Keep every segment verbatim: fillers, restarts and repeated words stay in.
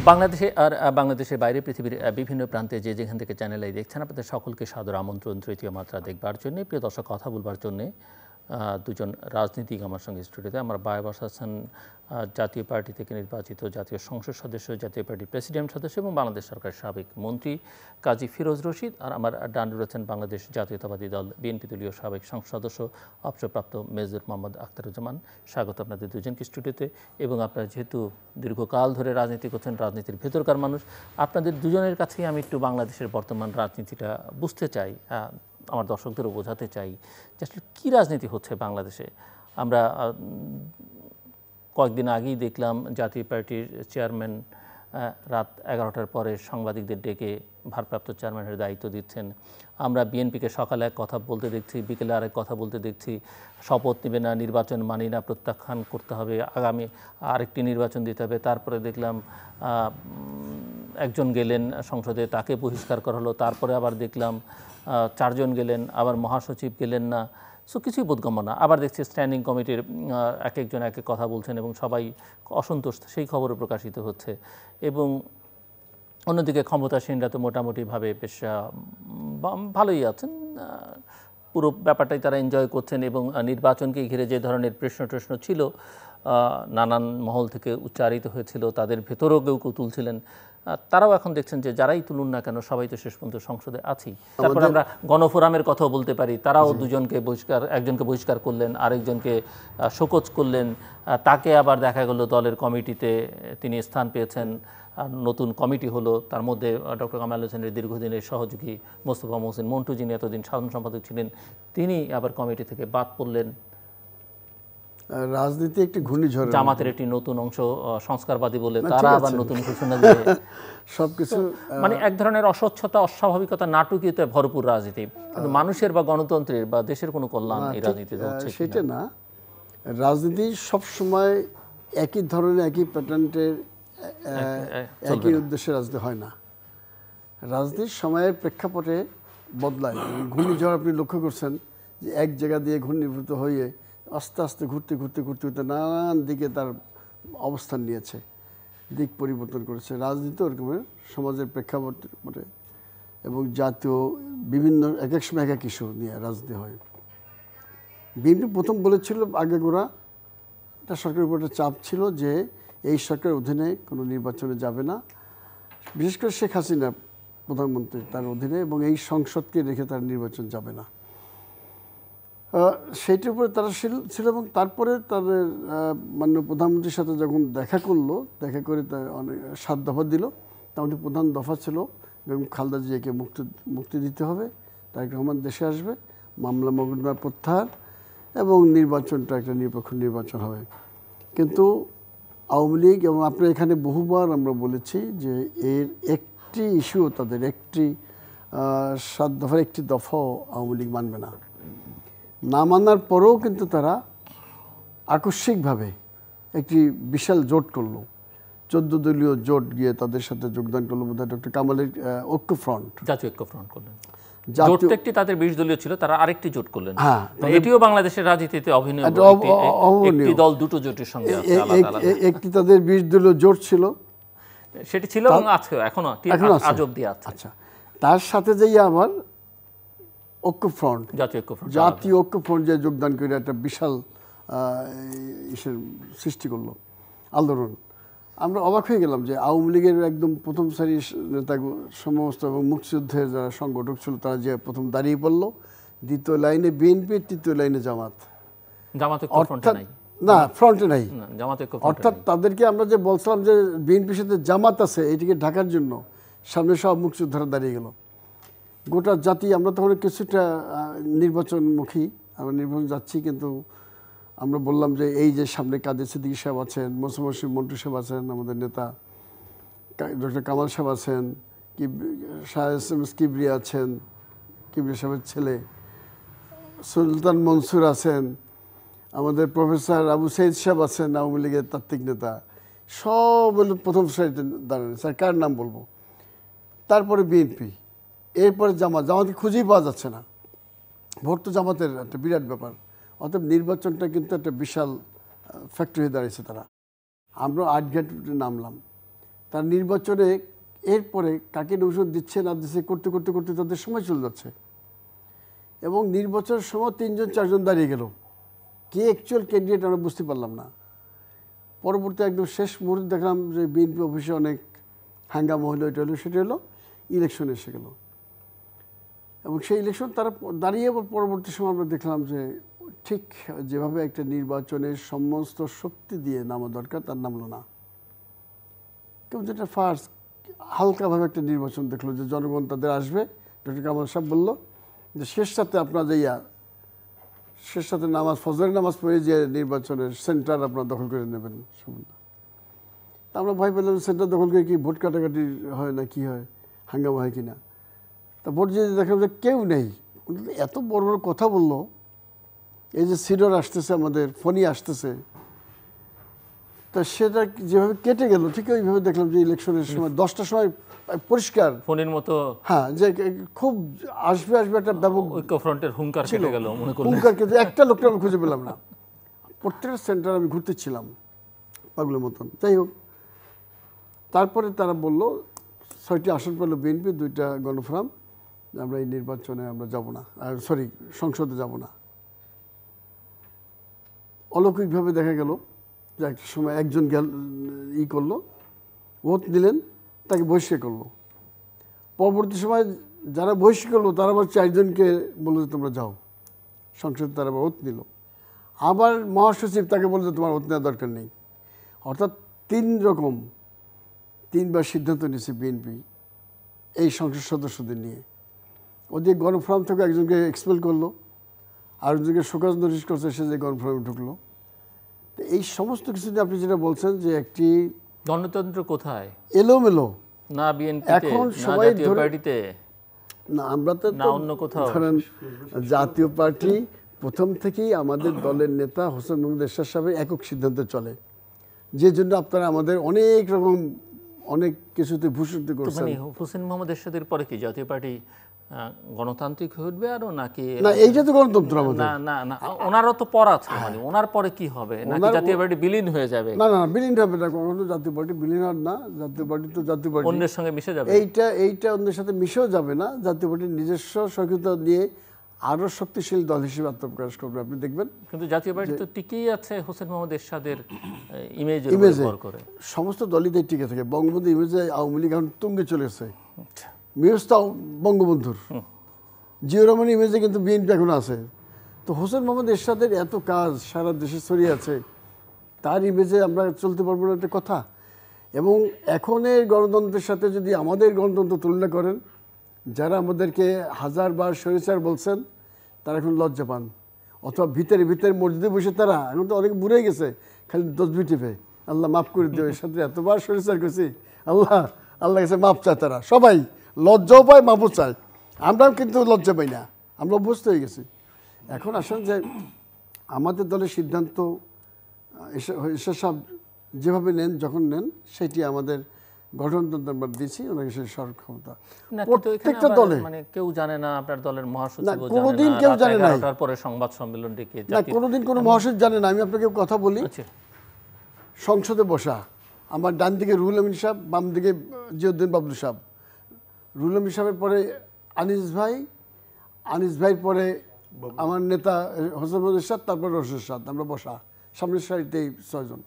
বাংলাদেশে আর বাংলাদেশের বাইরে পৃথিবীর বিভিন্ন প্রান্তে যে যেখান থেকে চ্যানেল আই দেখছেন আপনাদের সকলকে সাদর আমন্ত্রণ তৃতীয় মাত্রা দেখবার জন্য। প্রিয় দর্শক, কথা বলবার জন্য দুজন রাজনীতিক আমার সঙ্গে স্টুডিওতে। আমার বায়াবাস হাসান জাতীয় পার্টি থেকে নির্বাচিত জাতীয় সংসদ সদস্য, জাতীয় পার্টির প্রেসিডেন্ট সদস্য এবং বাংলাদেশ সরকারের সাবেক মন্ত্রী কাজী ফিরোজ রশিদ। আর আমার ডান রয়েছেন বাংলাদেশ জাতীয়তাবাদী দল বিএনপি দলীয় সাবেক সংসদ সদস্য অবসরপ্রাপ্ত মেজর মোহাম্মদ আখতারুজ্জামান। স্বাগত আপনাদের দুজনকে স্টুডিওতে। এবং আপনারা যেহেতু দীর্ঘকাল ধরে রাজনীতি করছেন, রাজনীতির ভেতরকার মানুষ, আপনাদের দুজনের কাছেই আমি একটু বাংলাদেশের বর্তমান রাজনীতিটা বুঝতে চাই, আমার দর্শকদেরও বোঝাতে চাই যে আসলে কী রাজনীতি হচ্ছে বাংলাদেশে। আমরা কয়েকদিন আগেই দেখলাম জাতীয় পার্টির চেয়ারম্যান রাত এগারোটার পরে সাংবাদিকদের ডেকে ভারপ্রাপ্ত চেয়ারম্যানের দায়িত্ব দিচ্ছেন। আমরা বিএনপিকে সকালে এক কথা বলতে দেখছি, বিকেলে আরেক কথা বলতে দেখছি, শপথ নেবে না, নির্বাচন মানি না, প্রত্যাখ্যান করতে হবে, আগামী আরেকটি নির্বাচন দিতে হবে। তারপরে দেখলাম একজন গেলেন সংসদে, তাকে বহিষ্কার করা হলো। তারপরে আবার দেখলাম চারজন গেলেন, আবার মহাসচিব গেলেন না। সো কিছুই বোধগম্য না। আবার দেখছি স্ট্যান্ডিং কমিটির এক একজন এক এক কথা বলছেন এবং সবাই অসন্তোষ, সেই খবরও প্রকাশিত হচ্ছে। এবং অন্যদিকে ক্ষমতাসীনরা তো মোটামুটিভাবে বেশ ভালোই আছেন, পুরো ব্যাপারটাই তারা এনজয় করছেন। এবং নির্বাচনকে ঘিরে যে ধরনের প্রশ্ন টশ্ন ছিল, নানান মহল থেকে উচ্চারিত হয়েছিল, তাদের ভেতরেও কেউ কেউ তুলছিলেন, তারাও এখন দেখছেন যে যারাই তুলুন না কেন সবাই তো শেষ পর্যন্ত সংসদে আছি। তারপর আমরা গণফোরামের কথাও বলতে পারি, তারাও দুজনকে বহিষ্কার, একজনকে বহিষ্কার করলেন, আরেকজনকে শোকজ করলেন। তাকে আবার দেখা গেল দলের কমিটিতে তিনি স্থান পেয়েছেন, নতুন কমিটি হলো। তার মধ্যে ডক্টর কামাল হোসেনের দীর্ঘদিনের সহযোগী মোস্তফা মহসিন মন্টু, যিনি এতদিন সাধারণ সম্পাদক ছিলেন, তিনি আবার কমিটি থেকে বাদ পড়লেন। রাজনীতি একটি ঘূর্ণিঝড়, জামাতের একটি নতুন অংশ সংস্কারবাদী বলে তারা আবার নতুন ঘোষণা দিয়ে সবকিছু মানে এক ধরনের অস্বচ্ছতা, অস্বাভাবিকতা, নাটকীয়তায় ভরপুর রাজনীতি। কিন্তু মানুষের বা গণতন্ত্রের বা দেশের কোনো কল্যাণ এই রাজনীতিতে হচ্ছে সেটা না। রাজনীতি সবসময় একই ধরনের, একই প্যাটার্নের, একই উদ্দেশ্যে রাজনীতি হয় না। রাজনীতির সময়ের প্রেক্ষাপটে বদলায়। ঘূর্ণিঝড় আপনি লক্ষ্য করছেন যে এক জায়গা দিয়ে ঘূর্ণীভূত হয়ে আস্তে আস্তে ঘুরতে ঘুরতে ঘুরতে ঘুরতে নানান দিকে তার অবস্থান নিয়েছে, দিক পরিবর্তন করেছে। রাজনীতি ওরকমের সমাজের প্রেক্ষাপটে এবং জাতীয় বিভিন্ন এক এক সময় এক এক ইস্যু নিয়ে রাজনীতি হয়। বিএনপি প্রথম বলেছিল আগে গোড়া, এটা সরকারের উপর একটা চাপ ছিল যে এই সরকারের অধীনে কোনো নির্বাচনে যাবে না, বিশেষ করে শেখ হাসিনা প্রধানমন্ত্রী তার অধীনে, এবং এই সংসদকে রেখে তার নির্বাচন যাবে না। সেইটার উপরে তারা ছিল। এবং তারপরে তাদের মাননীয় প্রধানমন্ত্রীর সাথে যখন দেখা করলো, দেখা করে তার অনেক সাত দফা দিল। তার মধ্যে প্রধান দফা ছিল এবং খালেদা জিয়াকে মুক্তি মুক্তি দিতে হবে, তারেক রহমান দেশে আসবে, মামলা মোকদ্দমা প্রত্যাহার এবং নির্বাচনটা একটা নিরপেক্ষ নির্বাচন হবে। কিন্তু আওয়ামী লীগ, এবং আপনার এখানে বহুবার আমরা বলেছি যে এর একটি ইস্যু, তাদের একটি সাত দফার একটি দফাও আওয়ামী লীগ মানবে না। না মানার পরেও কিন্তু তারা আকস্মিকভাবে একটি বিশাল জোট করলো, চোদ্দ দলীয় জোট গিয়ে তাদের সাথে যোগদান করলো বোধহয় ডক্টর কামালের ঐক্য ফ্রন্ট, জাতীয় ঐক্য ফ্রন্ট করলেন। জোটটা একটি তাদের বিশ দলীয় ছিল, তারা আরেকটি জোট করলেন। হ্যাঁ, এটিও বাংলাদেশের রাজনীতিতে অভিনয়, একটি দল দুটো জোটের সঙ্গে একটি তাদের বিশ দলীয় জোট ছিল, সেটি ছিল এবং আছে এখনো আজ অবধি আছে। আচ্ছা, তার সাথে যেই আমার ঐক্য ফ্রন্ট, জাতীয় ঐক্য ফ্রন্ট, জাতীয় ঐক্য ফ্রন্ট যে যোগদান করে একটা বিশাল ইসের সৃষ্টি করলো, আন্দোলন। আমরা অবাক হয়ে গেলাম যে আওয়ামী লীগের একদম প্রথম সারির নেতা সমস্ত এবং মুক্তিযুদ্ধের যারা সংগঠক ছিল তারা যে প্রথম দাঁড়িয়ে পড়লো, দ্বিতীয় লাইনে বিএনপি, তৃতীয় লাইনে জামাত। জামাত অর্থাৎ না, ফ্রন্টে নাই, অর্থাৎ তাদেরকে আমরা যে বলছিলাম যে বিএনপির সাথে জামাত আছে, এটিকে ঢাকার জন্য সামনে সব মুক্তিযোদ্ধারা দাঁড়িয়ে গেল। গোটা জাতি, আমরা তখন কিছুটা নির্বাচনমুখী, আমরা নির্বাচন যাচ্ছি, কিন্তু আমরা বললাম যে এই যে সামনে কাদের সিদ্দিকী সাহেব আছেন, মোস্তফা মন্টু সাহেব আছেন, আমাদের নেতা ডক্টর কামাল সাহেব আছেন, Shah S M S Kibria আছেন, কিবরিয়া সাহেবের ছেলে সুলতান মনসুর আছেন, আমাদের প্রফেসর আবু সাইদ সাহেব আছেন, আওয়ামী লীগের তাত্ত্বিক নেতা, সব হলো প্রথম সারিতে দাঁড়ানো। স্যার কার নাম বলবো? তারপরে বিএনপি, এরপরে জামাত। জামাতকে খুঁজেই পাওয়া যাচ্ছে না। ভোট তো জামাতের একটা বিরাট ব্যাপার। অতএব নির্বাচনটা কিন্তু একটা বিশাল ফ্যাক্টরি হয়ে দাঁড়িয়েছে তারা। আমরা আট ঘাটে নামলাম, তার নির্বাচনে এরপরে কাকে নমিনেশন দিচ্ছে না দিচ্ছে করতে করতে করতে তাদের সময় চলে যাচ্ছে এবং নির্বাচনের সময় তিনজন চারজন দাঁড়িয়ে গেল, কে অ্যাকচুয়াল ক্যান্ডিডেট আমরা বুঝতে পারলাম না। পরবর্তী একদম শেষ মুহূর্তে দেখলাম যে বিএনপি অফিসে অনেক হাঙ্গামা হলো, এটা হলো সেটা হলো, ইলেকশন এসে গেল এবং সেই ইলেকশন তারা দাঁড়িয়ে পরবর্তী সময় আমরা দেখলাম যে ঠিক যেভাবে একটা নির্বাচনের সমস্ত শক্তি দিয়ে নামা দরকার তার নামলো না। কেউ যেটা ফার্স্ট হালকাভাবে একটা নির্বাচন দেখলো যে জনগণ তাদের আসবে। ডক্টর কামাল সাহেব বললো যে শেষ সাথে আপনার যে ইয়া শেষ সাথে নামাজ ফজরের নামাজ পড়ে যে নির্বাচনের সেন্টার আপনারা দখল করে নেবেন। তা আমরা ভয় পেলাম সেন্টার দখল করে কি ভোট কাটাকাটি হয় না কি হয়, হাঙ্গামা হয় কি না। তা ভোট যে দেখলাম যে কেউ নেই, এত বড় বড় কথা বললো। এই যে সিডর আসতেছে, আমাদের ফোনই আসতেছে, তা সেটা যেভাবে কেটে গেল ঠিক ওইভাবে দেখলাম যে ইলেকশনের সময় দশটার সময় পরিষ্কার ফোনের মতো, হ্যাঁ, যে খুব আসবে আসবে একটা ব্যাপক ঐক্যফ্রন্টের হুঙ্কার কেটে গেল মনে করলাম। হুঙ্কার কিন্তু একটা লোকটা আমি খুঁজে পেলাম না। প্রত্যেকটা সেন্টার আমি ঘুরতেছিলাম পাগলের মতন। যাই হোক, তারপরে তারা বলল ছয়টি আসন পেল বিএনপি, দুইটা গণফোরাম, আমরা এই নির্বাচনে আমরা যাব না, আর সরি সংসদে যাব না। অলৌকিকভাবে দেখা গেল যে একটা সময় একজন গেল ই করলো, ভোট দিলেন, তাকে বহিষ্কার করলো। পরবর্তী সময় যারা বহিষ্কার করলো তারা আবার চারজনকে বললো যে তোমরা যাও সংসদে, তারা আবার ওত নিল। আবার মহাসচিব তাকে বললো যে তোমার ওত নেওয়ার দরকার নেই। অর্থাৎ তিন রকম তিনবার সিদ্ধান্ত নিয়েছে বিএনপি এই সংসদ সদস্যদের নিয়ে। ওদিকে গণফোরাম থেকে একজনকে এক্সপেল করলো, আরেকজনকে শোকজ নোটিশ করছে, সে যে গণফোরামে ঢুকলো। তো এই সমস্ত কিছুতে আপনি যেটা বলছেন যে একটি গণতন্ত্র কোথায়, এলোমেলো না বিএনপি এখন সবাই পার্টিতে, না আমরা তো না অন্য কোথাও। ধরেন জাতীয় পার্টি প্রথম থেকেই আমাদের দলের নেতা হোসেন মোহাম্মদ এরশাদ সাহেবের একক সিদ্ধান্তে চলে, যে জন্য আপনারা আমাদের অনেক রকম অনেক কিছুতে ভূষিত করছেন। মানে হোসেন মোহাম্মদ এরশাদের পরে কি জাতীয় পার্টি গণতান্ত্রিক হয়ে উঠবে আরো নাকি? না, এইটা তো গণতন্ত্র আমাদের। না না না, ওনারও তো পর আছে, মানে ওনার পরে কি হবে, নাকি জাতীয় পার্টি বিলীন হয়ে যাবে? না না, বিলীন হবে না কখনো, জাতীয় পার্টি বিলীন হবে না। জাতীয় পার্টি তো জাতীয় পার্টি অন্যের সঙ্গে মিশে যাবে। এইটা এইটা অন্যের সাথে মিশেও যাবে না। জাতীয় পার্টির নিজস্ব সক্রিয়তা নিয়ে আরো শক্তিশালী দল হিসেবে আত্মপ্রকাশ করবে, আপনি দেখবেন। কিন্তু জাতীয় পার্টি তো টিকেই আছে হোসেন মোহাম্মদ এরশাদের ইমেজের উপর করে। সমস্ত দলই টিকে থাকে। বঙ্গবন্ধু ইমেজে আওয়ামী লীগ এখন তুঙ্গে চলেছে, মিউজ তো বঙ্গবন্ধুর, জিয়াউর রহমান ইমেজে কিন্তু বিএনপি এখন আছে। তো হোসেন মোহাম্মদ এরশাদের এত কাজ সারা দেশে ছড়িয়ে আছে, তার ইমেজে আমরা চলতে পারবো না, একটা কথা। এবং এখনের গণতন্ত্রের সাথে যদি আমাদের গণতন্ত্র তুলনা করেন, যারা আমাদেরকে হাজারবার স্বৈরাচার বলছেন তারা এখন লজ্জা পান, অথবা ভিতরে ভিতরে মসজিদে বসে তারা এখন তো অনেক বুড়ে গেছে, খালি তসবিহ টিপে আল্লাহ মাফ করে দিও, এর সাথে এতবার স্বৈরাচার করছি, আল্লাহ আল্লাহ কাছে মাফ চায়। তারা সবাই লজ্জাও পায়, মাফও চায়। আমরাও কিন্তু লজ্জা পাই না, আমরা অভ্যস্ত হয়ে গেছি। এখন আসেন যে আমাদের দলের সিদ্ধান্ত এরশাদ সাহেব যেভাবে নেন, যখন নেন, সেটি আমাদের গঠনতন্ত্র আমরা দিয়েছি ওনাকে সেই সর ক্ষমতা। প্রত্যেকটা দলে মানে কেউ জানে না, আপনার দলের মহাসচিব কোনোদিন কেউ জানে না, তারপরে সংবাদ সম্মেলন ডেকে না কোনোদিন কোনো মহাসচিব জানে না। আমি আপনাকে কথা বলি, সংসদে বসা আমার ডান দিকে রুহুল আমিন সাহেব, বাম দিকে জিয়াউদ্দিন বাবলু সাহেব। রুহুল আমিন সাহেবের পরে আনিস ভাই, আনিস ভাইয়ের পরে আমার নেতা হোসেন মোহাম্মদ এরশাদ, তারপর রশিদ সাহেব, আমরা বসা সামনের সারিতেই ছয়জন।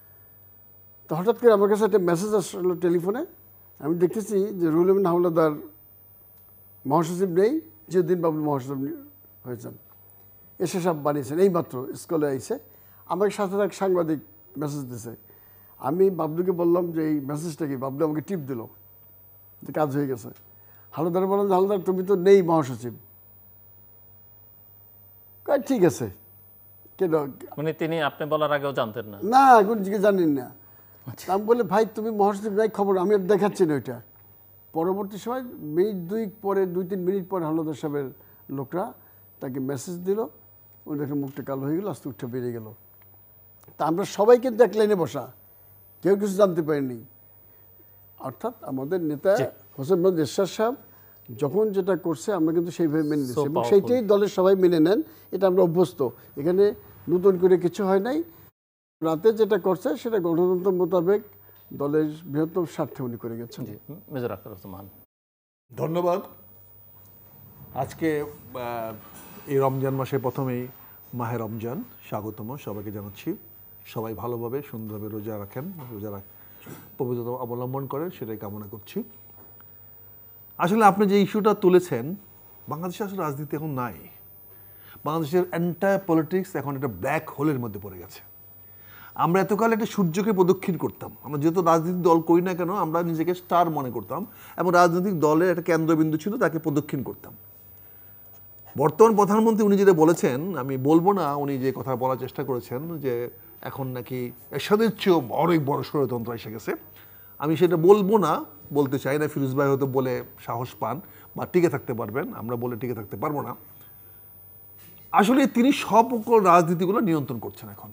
তো হঠাৎ করে আমার কাছে একটা মেসেজ আসলো টেলিফোনে, আমি দেখতেছি যে রুহুল আমিন হাওলাদার মহাসচিব নেই, জিয়াউদ্দিন বাবলু মহাসচিব হয়েছেন, এসে সব বানিয়েছেন, এই মাত্র স্কুলে আইসে। আমাকে সাথে এক সাংবাদিক মেসেজ দিছে, আমি বাবলুকে বললাম যে এই মেসেজটা কি, বাবলু আমাকে টিপ দিল যে কাজ হয়ে গেছে। হাওলাদার বললাম যে হাওলাদার তুমি তো নেই মহাসচিব। ঠিক আছে, কেন মানে তিনি আপনি বলার আগেও জানতেন না? না, এখন জানেন না। আমি বলে ভাই তুমি মহাসচিব নাই, খবর আমি আর দেখাচ্ছি না ওইটা। পরবর্তী সময় মিনিট দুই পরে, দুই তিন মিনিট পরে হাওলাদার সাহেবের লোকরা তাকে মেসেজ দিল, ওই দেখে মুখটা কালো হয়ে গেল, আস্তে উঠে বেরিয়ে গেল। তা আমরা সবাই কিন্তু এক লাইনে বসা, কেউ কিছু জানতে পারেনি। অর্থাৎ আমাদের নেতা হোসেন মোহাম্মদ এরশাদ সাহেব যখন যেটা করছে আমরা কিন্তু সেইভাবে মেনে নিচ্ছি, এবং সেইটাই দলের সবাই মেনে নেন, এটা আমরা অভ্যস্ত। এখানে নতুন করে কিছু হয় নাই। রাতে যেটা করছে সেটা গণতন্ত্র মোতাবেক দলের বৃহত্তম স্বার্থে উনি করে গেছেন। জি, মেজর আখতারুজ্জামান। ধন্যবাদ। আজকে এই রমজান মাসে প্রথমেই মাহে রমজান স্বাগতম সবাইকে জানাচ্ছি। সবাই ভালোভাবে সুন্দরভাবে রোজা রাখেন, রোজা রাখ পবিত্রতা অবলম্বন করেন, সেটাই কামনা করছি। আসলে আপনি যে ইস্যুটা তুলেছেন, বাংলাদেশে আসলে রাজনীতি এখন নাই। বাংলাদেশের এন্টায়ার পলিটিক্স এখন একটা ব্ল্যাক হোলের মধ্যে পড়ে গেছে। আমরা এতকাল একটা সূর্যকে প্রদক্ষিণ করতাম, আমরা যেহেতু রাজনৈতিক দল করি না কেন আমরা নিজেকে স্টার মনে করতাম এবং রাজনৈতিক দলের একটা কেন্দ্রবিন্দু ছিল, তাকে প্রদক্ষিণ করতাম। বর্তমান প্রধানমন্ত্রী উনি যেটা বলেছেন, আমি বলবো না উনি যে কথা বলার চেষ্টা করেছেন যে এখন নাকি এরশাদের চেয়েও অনেক বড় ষড়যন্ত্র এসে গেছে, আমি সেটা বলবো না, বলতে চাই না। ফিরোজ ভাই হয়তো বলে সাহস পান বা টিকে থাকতে পারবেন, আমরা বলে টিকে থাকতে পারবো না। আসলে তিনি সব রাজনীতিগুলো নিয়ন্ত্রণ করছেন এখন।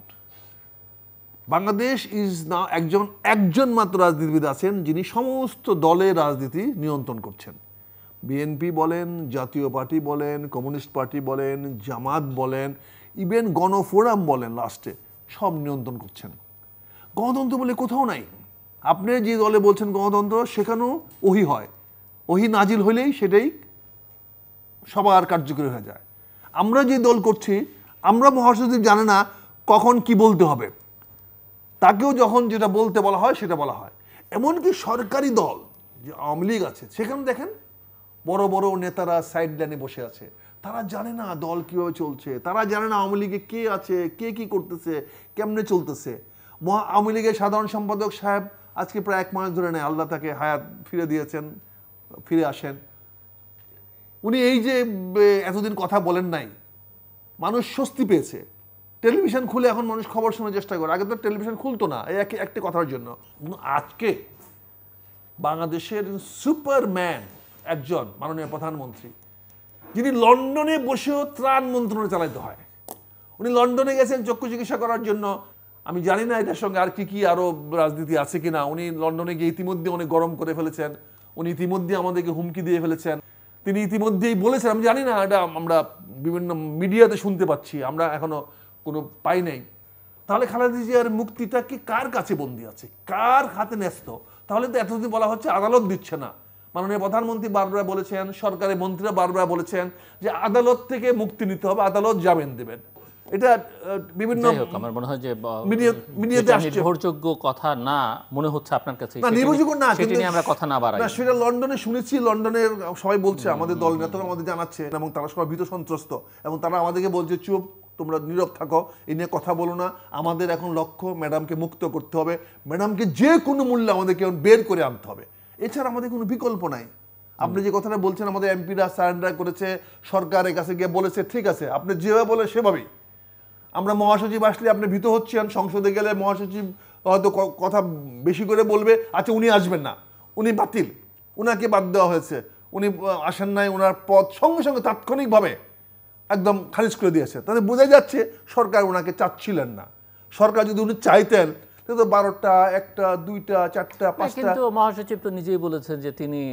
বাংলাদেশ ইজ না একজন একজন মাত্র রাজনীতিবিদ আছেন যিনি সমস্ত দলের রাজনীতি নিয়ন্ত্রণ করছেন। বিএনপি বলেন, জাতীয় পার্টি বলেন, কমিউনিস্ট পার্টি বলেন, জামাত বলেন, ইভেন গণফোরাম বলেন, লাস্টে সব নিয়ন্ত্রণ করছেন। গণতন্ত্র বলে কোথাও নাই। আপনি যে দলে বলছেন গণতন্ত্র, সেখানেও ওহি হয়, ওহি নাজিল হইলেই সেটাই সবার কার্যকরী হয়ে যায়। আমরা যে দল করছি, আমরা মহাসচিব জানে না কখন কি বলতে হবে, তাকেও যখন যেটা বলতে বলা হয় সেটা বলা হয়। এমনকি সরকারি দল যে আওয়ামী লীগ আছে, সেখানে দেখেন বড় বড় নেতারা সাইড লাইনে বসে আছে, তারা জানে না দল কীভাবে চলছে, তারা জানে না আওয়ামী লীগে কে আছে, কে কি করতেছে, কেমনে চলতেছে। মহা আওয়ামী লীগের সাধারণ সম্পাদক সাহেব আজকে প্রায় এক মাস ধরে নেয়, আল্লাহ তাকে হায়াত ফিরে দিয়েছেন, ফিরে আসেন। উনি এই যে এতদিন কথা বলেন নাই, মানুষ স্বস্তি পেয়েছে। টেলিভিশন খুলে এখন মানুষ খবর শোনার চেষ্টা করে, আগে তো টেলিভিশন খুলতো না এই একটা কথার জন্য। আজকে বাংলাদেশের সুপারম্যান একজন মাননীয় প্রধানমন্ত্রী, যিনি লন্ডনে বসেও ত্রাণ মন্ত্রণালয় চালাইতে হয়। উনি লন্ডনে গেছেন চক্ষু চিকিৎসা করার জন্য। আমি জানি না এটার সঙ্গে আর কি কি আরো রাজনীতি আছে কিনা। উনি লন্ডনে গিয়ে ইতিমধ্যে অনেক গরম করে ফেলেছেন, উনি ইতিমধ্যে আমাদেরকে হুমকি দিয়ে ফেলেছেন, তিনি ইতিমধ্যেই বলেছেন, আমি জানি না, এটা আমরা বিভিন্ন মিডিয়াতে শুনতে পাচ্ছি, আমরা এখনো কোনো পাই নাই। তাহলে খালেদা জিয়ার মুক্তিটা কি কার কাছে বন্দী আছে, কার হাতে ন্যস্ত? তাহলে তো এতদিন বলা হচ্ছে আদালত দিচ্ছে না। মাননীয় প্রধানমন্ত্রী বারবার বলেছেন, সরকারের মন্ত্রীরা বারবার বলেছেন যে আদালত থেকে মুক্তি নিতে হবে, আদালত জামিন দেবেন। এটা বিভিন্ন আমার মনে হয় যে মিডিয়াতে আসছে, নির্ভরযোগ্য কথা না মনে হচ্ছে আপনার কাছে। না নির্ভরযোগ্য না, সেটা নিয়ে আমরা কথা না বাড়াই। না সেটা লন্ডনে শুনেছি, লন্ডনের সবাই বলছে, আমাদের দল নেতারা আমাদের জানাচ্ছে, এবং তারা সবাই ভীত সন্ত্রস্ত, এবং তারা আমাদেরকে বলছে চুপ, তোমরা নীরব থাকো, এই নিয়ে কথা বলো না। আমাদের এখন লক্ষ্য ম্যাডামকে মুক্ত করতে হবে, ম্যাডামকে যে কোনো মূল্যে আমাদেরকে বের করে আনতে হবে, এছাড়া আমাদের কোনো বিকল্প নাই। আপনি যে কথাটা বলছেন আমাদের এমপিরা সারেন্ডার করেছে, সরকারের কাছে গিয়ে বলেছে, ঠিক আছে আপনি যেভাবে বলে সেভাবেই। আমরা মহাসচিব আসলে আপনি ভীত হচ্ছেন, সংসদে গেলে মহাসচিব হয়তো কথা বেশি করে বলবে, আচ্ছা উনি আসবেন না, উনি বাতিল, উনাকে বাদ দেওয়া হয়েছে, উনি আসেন নাই, ওনার পদ সঙ্গে সঙ্গে তাৎক্ষণিকভাবে একদম খারিজ করে দিয়েছে। তাহলে বোঝা যাচ্ছে সরকার ওনাকে চাচ্ছিলেন না। সরকার যদি উনি চাইতেন তো বারোটা, একটা, দুইটা, চারটা, পাঁচটা। কিন্তু মহাসচিব তো নিজেই বলেছেন যে তিনি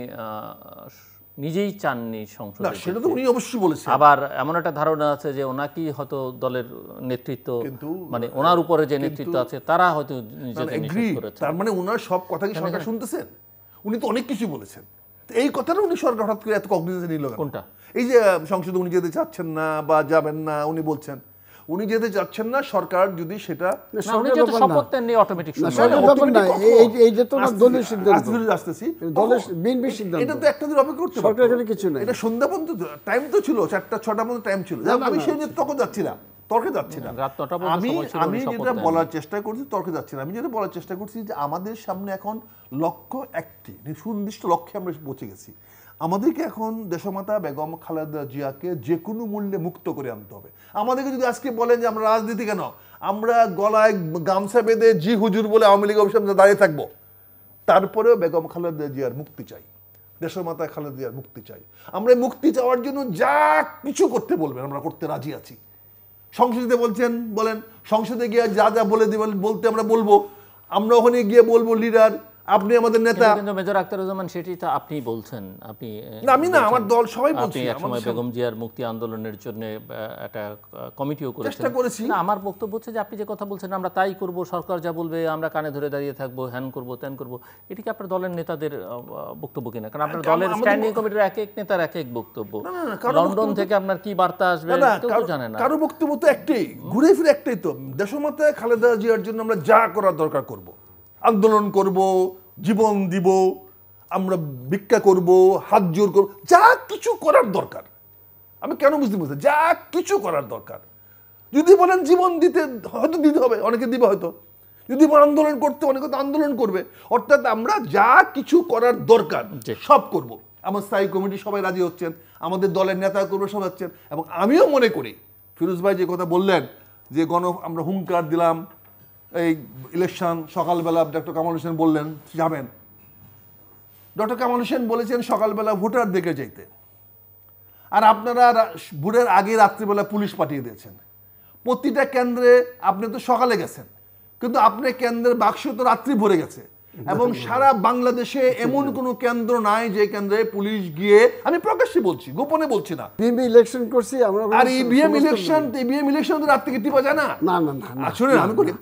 নিজেই চাননি সংসদে। না সেটা তো উনি অবশ্যই বলেছেন। আবার এমন একটা ধারণা আছে যে ওনাকেই হয়তো দলের নেতৃত্ব, মানে ওনার উপরে যে নেতৃত্ব আছে তারা হয়তো নিজেকে নিষেধ করেছে। তার মানে ওনার সব কথা কি সরকার শুনতেছেন? উনি তো অনেক কিছু বলেছেন, এই কথাটা উনি সরকার হঠাৎ করে এত কগনিজেন্স নিল কোনটা? এই যে সংসদে উনি যেতে চাচ্ছেন না বা যাবেন না, উনি বলছেন উনি যেতে চাচ্ছেন না, সরকার যদি সেটা শপথ নেন অটোমেটিক আসতেছি, এটা তো একটা দিন অপেক্ষা করতে সরকার কিছু নাই, এটা সন্ধ্যা পর্যন্ত টাইম তো ছিল, চারটা ছটা পর্যন্ত টাইম ছিল। আমি সেই নিয়ে তখন যাচ্ছিলাম, তর্কে যাচ্ছিলাম। আমি আমি যেটা বলার চেষ্টা করছি, তর্কে যাচ্ছিলাম, আমি যেটা বলার চেষ্টা করছি যে আমাদের সামনে এখন লক্ষ্য একটি সুনির্দিষ্ট লক্ষ্যে আমরা পৌঁছে গেছি। আমাদেরকে এখন দেশমাতা বেগম খালেদা জিয়াকে যে কোনো মূল্যে মুক্ত করে আনতে হবে। আমাদেরকে যদি আজকে বলেন যে আমরা রাজনীতি কেন, আমরা গলায় গামছা বেঁধে জি হুজুর বলে আওয়ামী লীগ অফিসে দাঁড়িয়ে থাকবো, তারপরেও বেগম খালেদা জিয়ার মুক্তি চাই, দেশমাতা খালেদা জিয়ার মুক্তি চাই। আমরা মুক্তি চাওয়ার জন্য যা কিছু করতে বলবেন আমরা করতে রাজি আছি। সংসদে বলছেন বলেন, সংসদে গিয়ে যা যা বলে দিবেন বলতে আমরা বলবো, আমরা ওখানে গিয়ে বলবো লিডার আপনি আমাদের নেতা। কিন্তু মেজর আখতারুজ্জামান সেটি তো আপনি বলছেন, আপনি না আমি না, আমার দল সবাই বলছি। আপনি একসময় বেগম জিয়ার মুক্তি আন্দোলনের জন্য একটা কমিটিও করেছেন। চেষ্টা করেছি। না আমার বক্তব্য হচ্ছে যে আপনি যে কথা বলছেন আমরা তাই করব, সরকার যা বলবে আমরা কানে ধরে দাঁড়িয়ে থাকবো, হ্যান করব ত্যান করব, এটি কি আপনার দলের নেতাদের বক্তব্য কিনা? কারণ আপনার দলের স্ট্যান্ডিং কমিটির এক এক নেতার এক এক বক্তব্য, লন্ডন থেকে আপনার কি বার্তা আসবে কেউ তো জানে না। কারো বক্তব্য তো একটাই, ঘুরে ফিরে একটাই, তো দেশমাতায় খালেদা জিয়ার জন্য আমরা যা করার দরকার করব, আন্দোলন করব, জীবন দিব, আমরা ভিক্ষা করব, হাত জোর করব, যা কিছু করার দরকার। আমি কেন বুঝতে বুঝতে যা কিছু করার দরকার। যদি বলেন জীবন দিতে, হয়তো দিতে হবে, অনেকে দিবে হয়তো। যদি আন্দোলন করতে, অনেকে তো আন্দোলন করবে। অর্থাৎ আমরা যা কিছু করার দরকার সব করব। আমার স্থায়ী কমিটি সবাই রাজি হচ্ছেন, আমাদের দলের নেতা করবে সবাই হচ্ছেন। এবং আমিও মনে করি ফিরোজ ভাই যে কথা বললেন যে গণ আমরা হুঙ্কার দিলাম, এই ইলেকশন সকালবেলা ডক্টর কামাল হোসেন বললেন যাবেন, ডক্টর কামাল হোসেন বলেছেন সকালবেলা ভোটার দেখে যাইতে, আর আপনারা ভোটের আগে রাত্রিবেলা পুলিশ পাঠিয়ে দিয়েছেন। প্রতিটা কেন্দ্রে আপনি তো সকালে গেছেন, কিন্তু আপনার কেন্দ্রের বাক্স তো রাত্রি ভরে গেছে। এবং সারা বাংলাদেশে এমন কোনো কেন্দ্র নাই যে কেন্দ্রে পুলিশ গিয়ে, আমি প্রকাশ্যে বলছি, গোপনে বলছি না, ইলেকশন করছি আমরা। আর ইভিএম ইলেকশন, ইভিএম ইলেকশন তো রাত থেকে টিপা যায় না। না না না শুনেন, আমি বলি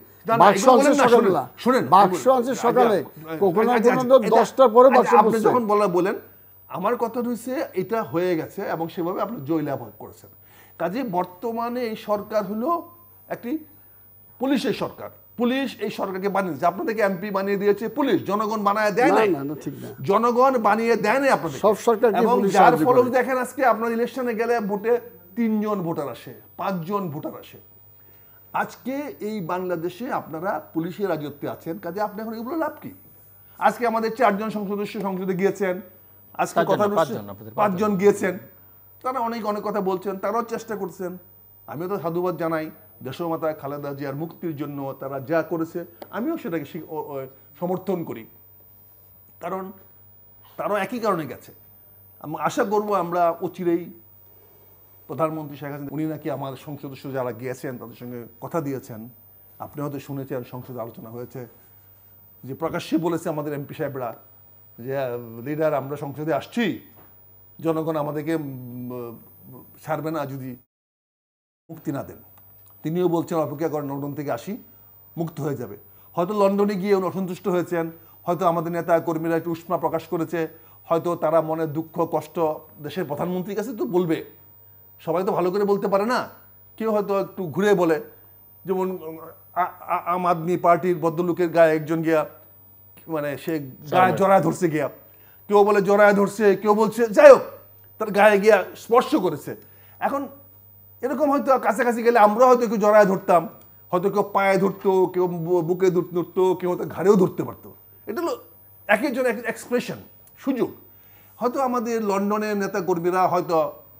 আপনি যখন বলা বলেন, আমার কথা হচ্ছে এটা হয়ে গেছে এবং সেভাবে আপনি জয়লাভ করেছেন। কাজে বর্তমানে এই সরকার হলো একটি পুলিশের সরকার। পুলিশ এই সরকারকে বানিয়েছে, আপনাদেরকে এমপি বানিয়ে দিয়েছে পুলিশ, জনগণ বানায় দেয় নাই, জনগণ বানিয়ে দেয় নাই আপনাদের সব সরকার। এবং যার ফলে দেখেন আজকে আপনার ইলেকশনে গেলে ভোটে তিনজন ভোটার আসে, পাঁচজন ভোটার আসে। আজকে এই বাংলাদেশে আপনারা পুলিশের রাজত্বে আছেন, কাজে আপনি এখন এগুলো লাভ কি? আজকে আমাদের চারজন সদস্য সংসদে গিয়েছেন, আজকে কথা পাঁচজন গিয়েছেন, তারা অনেক অনেক কথা বলছেন, তারাও চেষ্টা করছেন। আমিও তো সাধুবাদ জানাই দেশমাতা খালেদা জিয়ার মুক্তির জন্য তারা যা করেছে, আমিও সেটাকে সমর্থন করি, কারণ তারাও একই কারণে গেছে। আমি আশা করবো আমরা অচিরেই প্রধানমন্ত্রী শেখ হাসিনা, উনি নাকি আমার সংসদ সদস্য যারা গিয়েছেন তাদের সঙ্গে কথা দিয়েছেন, আপনি হয়তো শুনেছেন, সংসদে আলোচনা হয়েছে, যে প্রকাশ্যে বলেছে আমাদের এমপি সাহেবরা যে লিডার আমরা সংসদে আসছি, জনগণ আমাদেরকে ছাড়বে না যদি মুক্তি না দেন। তিনিও বলছেন অপেক্ষা করেন, লন্ডন থেকে আসি, মুক্ত হয়ে যাবে। হয়তো লন্ডনে গিয়ে উনি অসন্তুষ্ট হয়েছেন, হয়তো আমাদের নেতা কর্মীরা একটু উষ্মা প্রকাশ করেছে, হয়তো তারা মনের দুঃখ কষ্ট দেশের প্রধানমন্ত্রীর কাছে তো বলবে, সবাই তো ভালো করে বলতে পারে না, কেউ হয়তো একটু ঘুরে বলে। যেমন আম আদমি পার্টির ভদ্রলোকের গায়ে একজন গিয়া, মানে সে গায়ে জড়ায় ধরছে গিয়া, কেউ বলে জড়ায় ধরছে, কেউ বলছে যাই হোক তার গায়ে গিয়া স্পর্শ করেছে। এখন এরকম হয়তো কাছাকাছি গেলে আমরা হয়তো কেউ জড়ায় ধরতাম, হয়তো কেউ পায়ে ধরতো, কেউ বুকে ধরতো, কেউ হয়তো ঘাড়েও ধরতে পারতো। এটা হলো এক একজন এক এক্সপ্রেশন, সুযোগ। হয়তো আমাদের লন্ডনের নেতা কর্মীরা হয়তো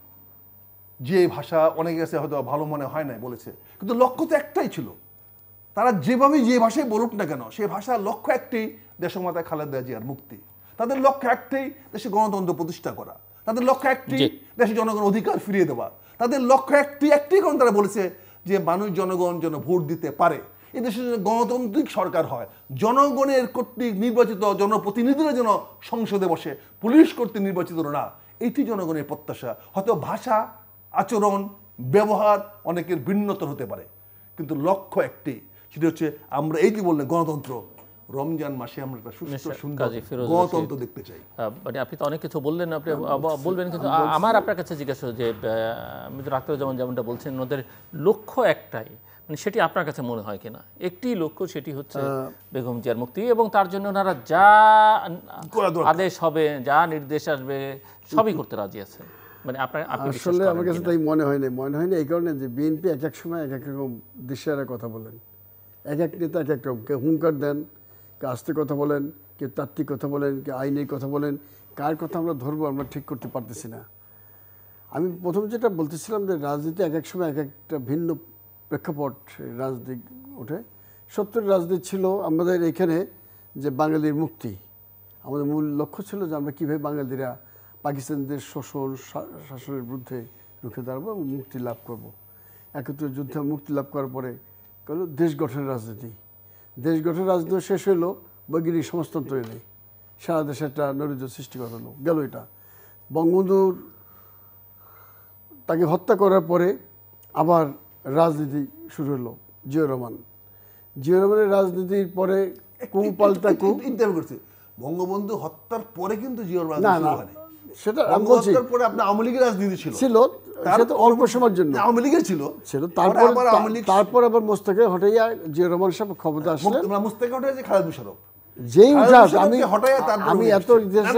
যে ভাষা অনেকে কাছে হয়তো ভালো মনে হয় না বলেছে, কিন্তু লক্ষ্য তো একটাই ছিল, তারা যেভাবে যে ভাষায় বলুক না কেন সেই ভাষার লক্ষ্য একটাই, দেশমাতা খালেদা জিয়ার মুক্তি। তাদের লক্ষ্য একটাই, দেশে গণতন্ত্র প্রতিষ্ঠা করা। তাদের লক্ষ্য একটি, দেশে জনগণ অধিকার ফিরিয়ে দেওয়া। তাদের লক্ষ্য একটি একটি কারণ তারা বলেছে যে মানুষ জনগণ যেন ভোট দিতে পারে, এই দেশে যেন গণতান্ত্রিক সরকার হয়, জনগণের কর্তৃক নির্বাচিত জনপ্রতিনিধিরা যেন সংসদে বসে, পুলিশ কর্তৃক নির্বাচিত না, এটি জনগণের প্রত্যাশা। হয়তো ভাষা, আচরণ, ব্যবহার অনেকের ভিন্নতর হতে পারে, কিন্তু লক্ষ্য একটি, সেটা হচ্ছে আমরা এই যে বললেন গণতন্ত্র, রমজান মাসে আমরা একটা সুস্থ সুন্দর গণতন্ত্র দেখতে চাই। মানে আপনি তো অনেক কিছু বললেন, আপনি বলবেন, কিন্তু আমার আপনার কাছে জিজ্ঞাসা যে মিত্র আখতারুজ্জামান যেমনটা বলছেন ওদের লক্ষ্য একটাই, মানে সেটি আপনার কাছে মনে হয় কিনা? একটি লক্ষ্য, সেটি হচ্ছে বেগম জিয়ার মুক্তি, এবং তার জন্য ওনারা যা আদেশ হবে, যা নির্দেশ আসবে সবই করতে রাজি আছে। মানে আপনার আসলে আমার কাছে তাই মনে হয় না, মনে হয় না এই কারণে যে বিএনপি এক এক সময় এক এক রকম দিশের কথা বলেন, এক এক নেতা এক এক রকম, কেউ হুঙ্কার দেন, কেউ আস্তে কথা বলেন, কেউ তাত্ত্বিক কথা বলেন, কেউ আইনের কথা বলেন, কার কথা আমরা ধরবো আমরা ঠিক করতে পারতেছি না। আমি প্রথম যেটা বলতেছিলাম যে রাজনীতি এক এক সময় এক একটা ভিন্ন প্রেক্ষাপট রাজনীতি ওঠে। সত্তরের রাজনীতি ছিল আমাদের এখানে যে বাঙালির মুক্তি, আমাদের মূল লক্ষ্য ছিল যে আমরা কীভাবে বাঙালিরা পাকিস্তানিদের শোষণ শাসনের বিরুদ্ধে রুখে দাঁড়াবো এবং মুক্তি লাভ করব। একত্রে যুদ্ধে মুক্তি লাভ করার পরে হলো দেশ গঠনের রাজনীতি। দেশ গঠনের রাজনীতি শেষ হলো বৈজ্ঞানিক সমাজতন্ত্র এনে সারা দেশে একটা নৈরাজ্য সৃষ্টি করা হলো গেল। এটা বঙ্গবন্ধুর তাকে হত্যা করার পরে আবার রাজনীতি শুরু হলো জিয়াউর রহমান। জিয়াউর রহমানের রাজনীতির পরে কু পাল্টা কু ইন্টারভিউ করছে বঙ্গবন্ধু হত্যার পরে কিন্তু জিয়াউর রহমান না না সেটা আমি বলছি পরে আপনার আওয়ামী লীগের রাজনীতি ছিল ছিল সেটা অল্প সময়ের জন্য আওয়ামী লীগের ছিল ছিল তারপর তারপর আবার মোস্তাকে হটাইয়া জিয়াউর রহমান সাহেব ক্ষমতা আসলে মোস্তাকে হটাইয়া যে খালেদ মোশাররফ যেই উঠাস আমি আমি এত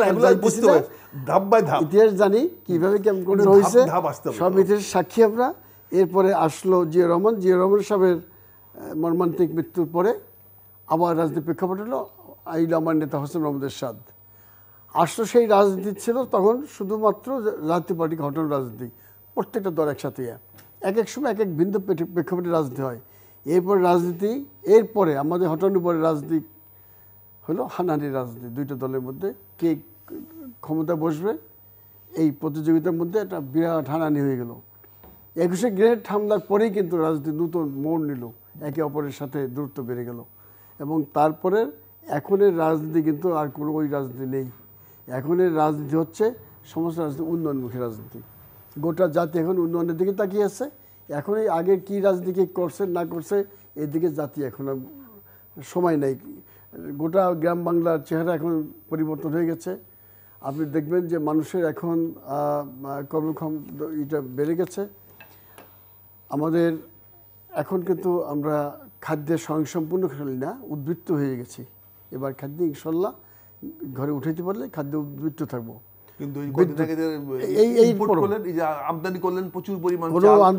ইতিহাস জানি কিভাবে কেমন করে হয়েছে সব ইতিহাস সাক্ষী আমরা। এরপরে আসলো জিয়াউর রহমান। জিয়াউর রহমান সাহেবের মর্মান্তিক মৃত্যুর পরে আবার রাজনীতির প্রেক্ষাপট হলো আইল আমার নেতা হোসেন মোহাম্মদ এরশাদ আসলো। সেই রাজনীতি ছিল তখন শুধুমাত্র জাতীয় পার্টি ঘটনার রাজনীতি, প্রত্যেকটা দল একসাথে এক এক সময় এক এক ভিন্ন প্রেক্ষাপটে রাজনীতি হয়। এরপরে রাজনীতি এরপরে আমাদের হটানোর পরে রাজনীতি হলো হানাহানির রাজনীতি, দুইটা দলের মধ্যে কে ক্ষমতা বসবে এই প্রতিযোগিতার মধ্যে একটা বিরাট হানাহানি হয়ে গেল। একুশে গ্রেনেড হামলার পরেই কিন্তু রাজনীতি নতুন মোড় নিল, একে অপরের সাথে দূরত্ব বেড়ে গেল। এবং তারপরে এখনের রাজনীতি কিন্তু আর কোনো ওই রাজনীতি নেই। এখনের রাজনীতি হচ্ছে সমস্ত রাজনীতি উন্নয়নমুখী রাজনীতি। গোটা জাতি এখন উন্নয়নের দিকে তাকিয়ে আছে। এখন এই আগে কী রাজনীতি করছে না করছে এদিকে জাতি এখন সময় নেই। গোটা গ্রাম বাংলার চেহারা এখন পরিবর্তন হয়ে গেছে। আপনি দেখবেন যে মানুষের এখন কর্মক্ষম এটা বেড়ে গেছে। আমাদের এখন কিন্তু আমরা খাদ্যের স্বয়ংসম্পূর্ণ খালি না, উদ্বৃত্ত হয়ে গেছি। এবার খাদ্য ইনশাল্লাহ ঘরে উঠাইতে পারলে খাদ্য উদ্বৃত্ত থাকবো। কিন্তু আমদানি করলেন প্রচুর পরিমাণ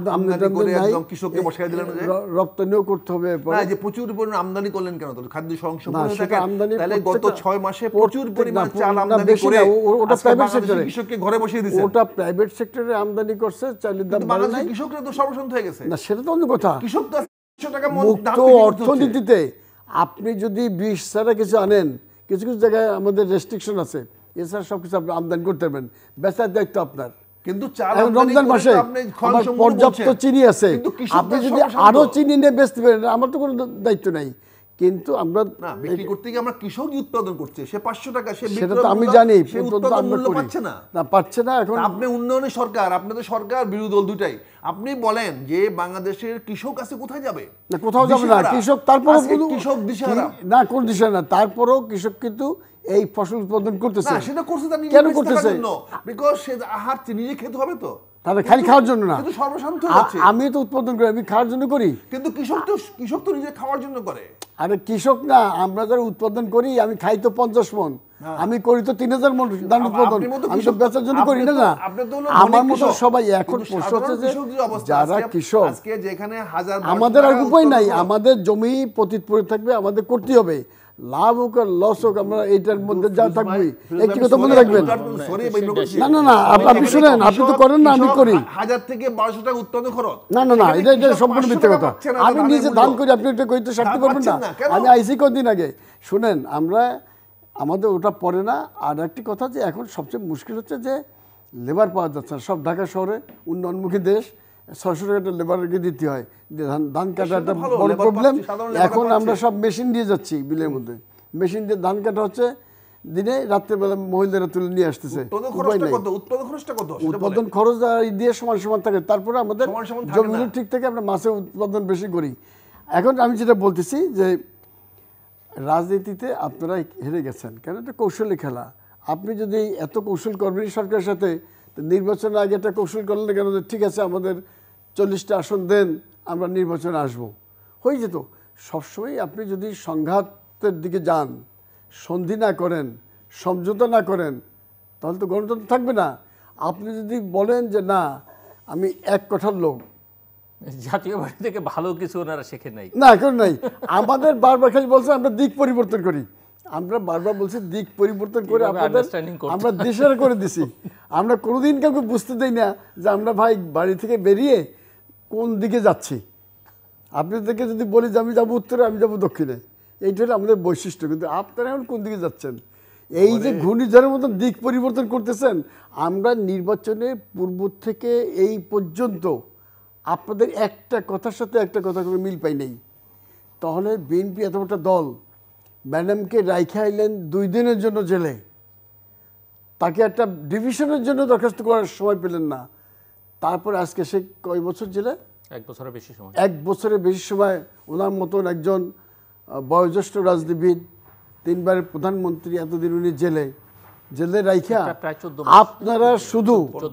রপ্তানিও করতে হবে, প্রচুর পরিমাণ আমদানি করলেন কেন? খাদ্য সংসদ গত ছয় মাসে প্রচুর পরিমাণ চাল আমদানি করে ওটা প্রাইভেট সেক্টরে কৃষককে ঘরে বসিয়ে দিয়েছে। ওটা প্রাইভেট সেক্টরে আমদানি করছে, চালের দাম বাড়ে নাই। কৃষকরা তো সর্বশান্ত হয়ে গেছে। না সেটা তো অন্য কথা। কৃষক তো মুক্ত অর্থনীতিতে আপনি যদি বিশ ছাড়া কিছু আনেন, কিছু কিছু জায়গায় আমাদের রেস্ট্রিকশন আছে, এছাড়া সব কিছু আপনি আমদানি করতে পারবেন, বেচার দায়িত্ব আপনার। কিন্তু রমজান মাসে আমার পর্যাপ্ত চিনি আছে, আপনি যদি আরো চিনি নিয়ে বেচতে পারেন, আমার তো কোনো দায়িত্ব নাই। কিন্তু আমরা না বিক্রি করতে গিয়ে আমরা কৃষক উৎপাদন করছে, সে পাঁচশো টাকা সে সেটা তো আমি জানি পাচ্ছে না না পাচ্ছে না। এখন আপনি উন্নয়নের সরকার, আপনাদের সরকার বিরোধী দল দুটাই, আপনি বলেন যে বাংলাদেশের কৃষক আছে কোথায় যাবে? না কোথাও যাবে না কৃষক। তারপরও কৃষক দিশেহারা না, কোন দিশেহারা না, তারপরেও কৃষক কিন্তু এই ফসল উৎপাদন করতেছে। না সেটা করছে তার কেন করতেছে? বিকজ সে আহার নিজে খেতে হবে তো, তাহলে খালি খাওয়ার জন্য না। কিন্তু সর্বশান্ত আমি তো উৎপাদন করি, আমি খাওয়ার জন্য করি। কিন্তু কৃষক তো কৃষক তো নিজে খাওয়ার জন্য করে। আরে কৃষক না, আমরা যারা উৎপাদন করি, আমি খাই তো পঞ্চাশ মন, আমি করি তো তিন হাজার মন ধান উৎপাদন, আমি তো বেচার জন্য করি না। না আমার মতো সবাই এখন প্রশ্ন হচ্ছে যে যারা কৃষক, আমাদের আর উপায় নাই, আমাদের জমি পতিত পড়ে থাকবে, আমাদের করতে হবে। লাভ হোক আর লস হোক, আমরা এইটার মধ্যে যা থাকবি। একটি কথা মনে রাখবেন, না না না আপনি শুনেন, আপনি তো করেন না, আমি করি। হাজার থেকে বারোশো টাকা উৎপাদন খরচ। না না না এটা এটা সম্পূর্ণ মিথ্যে কথা। আমি নিজে ধান করি, আপনি এটা কইতে সারতে পারবেন না। আমি আইসি কদিন আগে শুনেন, আমরা আমাদের ওটা পড়ে না। আর একটি কথা যে এখন সবচেয়ে মুশকিল হচ্ছে যে লেবার পাওয়া যাচ্ছে না। সব ঢাকা শহরে উন্নয়নমুখী দেশ, ছয়শো টাকা লেবারকে দিতে হয়, ধান ধান কাটা একটা বড় প্রবলেম। এখন আমরা সব মেশিন দিয়ে যাচ্ছি বিলের মধ্যে, মেশিন দিয়ে ধান কাটা হচ্ছে দিনে, রাত্রেবেলা মহিলারা তুলে নিয়ে আসতেছে। উৎপাদন খরচ দিয়ে সমান সমান থাকে, তারপরে আমাদের জমিগুলো ঠিক থাকে, আমরা মাছের উৎপাদন বেশি করি। এখন আমি যেটা বলতেছি যে রাজনীতিতে আপনারা হেরে গেছেন, কেন এটা কৌশলী খেলা। আপনি যদি এত কৌশল করবেন সরকারের সাথে, নির্বাচনের আগে একটা কৌশল করলেন কেন, ঠিক আছে আমাদের চল্লিশটা আসন দেন, আমরা নির্বাচনে আসবো, হয়ে যেত। সবসময় আপনি যদি সংঘাতের দিকে যান, সন্ধি না করেন, সমঝোতা না করেন, তাহলে তো গণতন্ত্র থাকবে না। আপনি যদি বলেন যে না আমি এক কথার লোক, জাতীয় পার্টি থেকে ভালো কিছু ওনারা শেখে নাই, না এখন নাই। আমাদের বারবার খালি বলছে আমরা দিক পরিবর্তন করি, আমরা বারবার বলছি দিক পরিবর্তন করে আপনাদের আমরা দিশারা করে দিছি। আমরা কোনোদিন কাউকে বুঝতে দেই না যে আমরা ভাই বাড়ি থেকে বেরিয়ে কোন দিকে যাচ্ছি। আপনাদেরকে যদি বলি যে আমি যাবো উত্তরে, আমি যাবো দক্ষিণে, এইটা হলো আমাদের বৈশিষ্ট্য। কিন্তু আপনারা এখন কোন দিকে যাচ্ছেন? এই যে ঘূর্ণিঝড়ের মতন দিক পরিবর্তন করতেছেন। আমরা নির্বাচনের পূর্ব থেকে এই পর্যন্ত আপনাদের একটা কথার সাথে একটা কথা কোনো মিল পাই নেই। তাহলে বিএনপি এত বড় দল, ম্যাডামকে রাইখে আইলেন দুই দিনের জন্য জেলে, তাকে একটা ডিভিশনের জন্য দরখাস্ত করার সময় পেলেন না, তারপরে আজকে সে কয় বছর জেলে? এক বছরের বেশি সময়। এক বছরের বেশি সময় ওনার মতন একজন বয়োজ্যেষ্ঠ রাজনীতিবিদ, তিনবারের প্রধানমন্ত্রী, এতদিন উনি জেলে জেলে রাইখা আপনারা শুধু